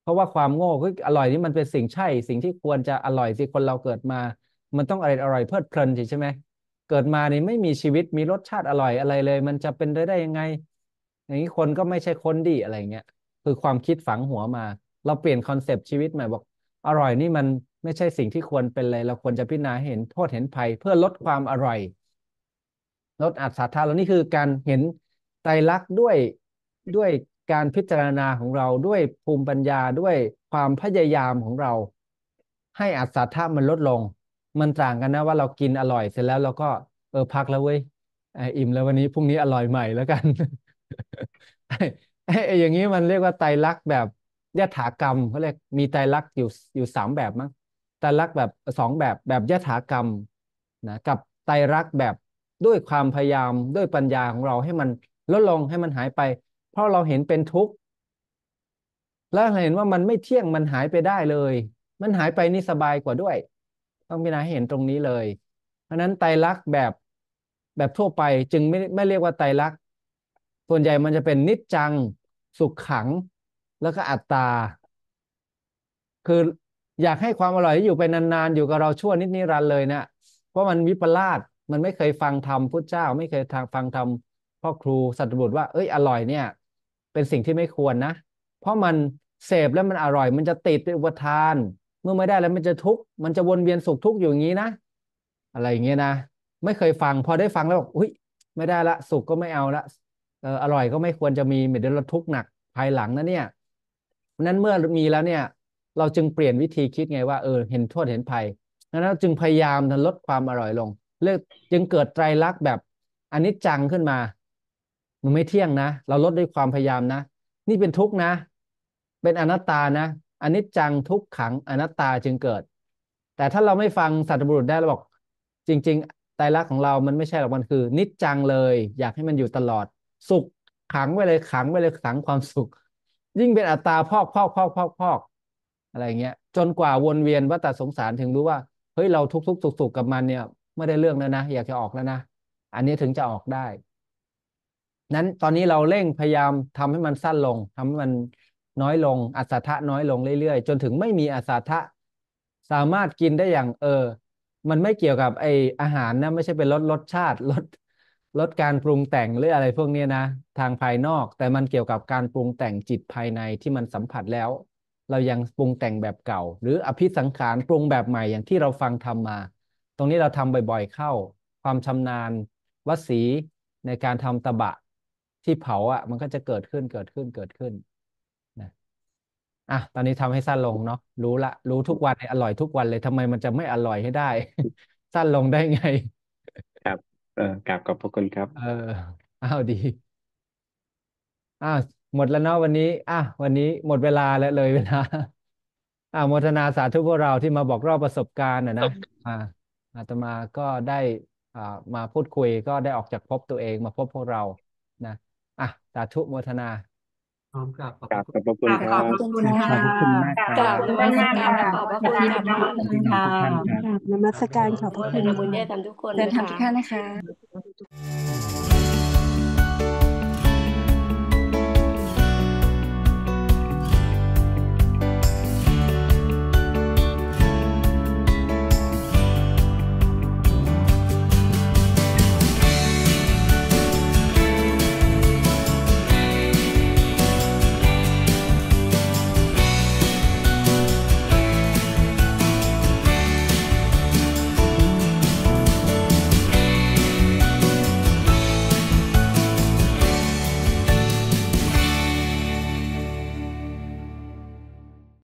เพราะว่าความโง่ก็อร่อยนี่มันเป็นสิ่งใช่สิ่งที่ควรจะอร่อยสิคนเราเกิดมามันต้องอร่อยอร่อยเพลิดเพลินสิใช่ไหมเกิดมานี่ไม่มีชีวิตมีรสชาติอร่อยอะไรเลย มันจะเป็นได้ได้ยังไงอย่างนี้คนก็ไม่ใช่คนดีอะไรเงี้ยคือความคิดฝังหัวมา เราเปลี่ยนคอนเซปต์ชีวิตใหม่บอกอร่อยนี่มันไม่ใช่สิ่งที่ควรเป็นเลยเราควรจะพิจารณาเห็นโทษเห็นภัยเพื่อลดความอร่อยลดอัศธาแล้วนี่คือการเห็นไตรลักษณ์ด้วยด้วยการพิจารณาของเราด้วยภูมิปัญญาด้วยความพยายามของเราให้อัศธามันลดลงมันต่างกันนะว่าเรากินอร่อยเสร็จแล้วเราก็เออพักแล้วเว้ยอิ่มแล้ววันนี้พรุ่งนี้อร่อยใหม่แล้วกัน ไอ้อย่างนี้มันเรียกว่าไตรลักษณ์แบบยถากรรมเขาเรียกมีไตรลักษณ์อยู่อยู่สามแบบมั้งไตรลักษณ์แบบสองแบบแบบยถากรรมนะกับไตรลักษณ์แบบด้วยความพยายามด้วยปัญญาของเราให้มันลดลงให้มันหายไปเพราะเราเห็นเป็นทุกข์แล้วเห็นว่ามันไม่เที่ยงมันหายไปได้เลยมันหายไปนี่สบายกว่าด้วยต้องพิจารณาให้เห็นตรงนี้เลยเพราะนั้นไตรลักษณ์แบบแบบทั่วไปจึงไม่ไม่เรียกว่าไตรลักษณ์ส่วนใหญ่มันจะเป็นนิจจังสุขขังแล้วก็อัตตาคืออยากให้ความอร่อยที่อยู่ไปนานๆอยู่กับเราชั่วนิดนิรันดร์เลยนะเพราะมันวิปลาสมันไม่เคยฟังธรรมพุทธเจ้าไม่เคยทางฟังธรรมพ่อครูสัตบุตรว่าเอ้ยอร่อยเนี่ยเป็นสิ่งที่ไม่ควรนะเพราะมันเสพแล้วมันอร่อยมันจะติดเป็นอุปทานเมื่อไม่ได้แล้วมันจะทุกข์มันจะวนเวียนสุขทุกข์อยู่อย่างนี้นะอะไรอย่างเงี้ยนะไม่เคยฟังพอได้ฟังแล้วบอกอุ้ยไม่ได้ละสุขก็ไม่เอาละเอออร่อยก็ไม่ควรจะมีเดี๋ยวเราทุกข์หนักภายหลังนะเนี่ยนั้นเมื่อมีแล้วเนี่ยเราจึงเปลี่ยนวิธีคิดไงว่าเออเห็นโทษเห็นภัยนั้นเราจึงพยายามลดความอร่อยลงเลิกจึงเกิดไตรลักษณ์แบบอนิจจังขึ้นมามันไม่เที่ยงนะเราลดด้วยความพยายามนะนี่เป็นทุกข์นะเป็นอนัตตานะอนิจจังทุกขังอนัตตาจึงเกิดแต่ถ้าเราไม่ฟังสัตบุรุษได้เราบอกจริงๆไตรลักษณ์ของเรามันไม่ใช่หรอกมันคือนิจจังเลยอยากให้มันอยู่ตลอดสุขขังไว้เลยขังไว้เลยขังความสุขยิ่งเป็นอัตตาพอกพอกพอกพอกพอกอะไรเงี้ยจนกว่าวนเวียนวัฏสงสารถึงรู้ว่าเฮ้ยเราทุกทุกสุขสุขกับมันเนี่ยไม่ได้เรื่องแล้วนะอยากจะออกแล้วนะอันนี้ถึงจะออกได้นั้นตอนนี้เราเร่งพยายามทำให้มันสั้นลงทำให้มันน้อยลงอัศทะน้อยลงเรื่อยๆจนถึงไม่มีอัศทะสามารถกินได้อย่างเออมันไม่เกี่ยวกับไออาหารนะไม่ใช่เป็นลดรสชาติลดลดการปรุงแต่งหรืออะไรพวกนี้นะทางภายนอกแต่มันเกี่ยวกับการปรุงแต่งจิตภายในที่มันสัมผัสแล้วเรายังปรุงแต่งแบบเก่าหรืออภิสังขารปรุงแบบใหม่อย่างที่เราฟังทำมาตรงนี้เราทำบ่อยๆเข้าความชำนาญวสีในการทำตบะที่เผาอ่ะมันก็จะเกิดขึ้นเกิดขึ้นเกิดขึ้นนะอ่ะตอนนี้ทำให้สั้นลงเนาะรู้ละรู้ทุกวันอร่อยทุกวันเลยทำไมมันจะไม่อร่อยให้ได้ สั้นลงได้ไงครับเออกราบขอบพระคุณครับเอออ้าวดีอ้าวหมดแล้วเนาะวันนี้อ่ะวันนี้หมดเวลาแล้วเลยเวลาอ่าโมทนาสาธุพวกเราที่มาบอกเล่าประสบการณ์นะนะอ่าอาตมาก็ได้อ่ามาพูดคุยก็ได้ออกจากภพตัวเองมาพบพวกเรานะอ่ะสาธุโมทนาพร้อมกับขอบกราบคุขอบพระคุกณราบคขรัอบบ พระคุณค่ะขอบพระคุณมากคกรัราบบ นมัสการขอบพระขอบคุณคุณค่ะค่ะพระคุณค่ะขอบคุณครับนมัสการขอบพโมระทคุณนาบุญค่ะญาธรรมทุกคนเดินนะทางคะทุกท่านนะคะ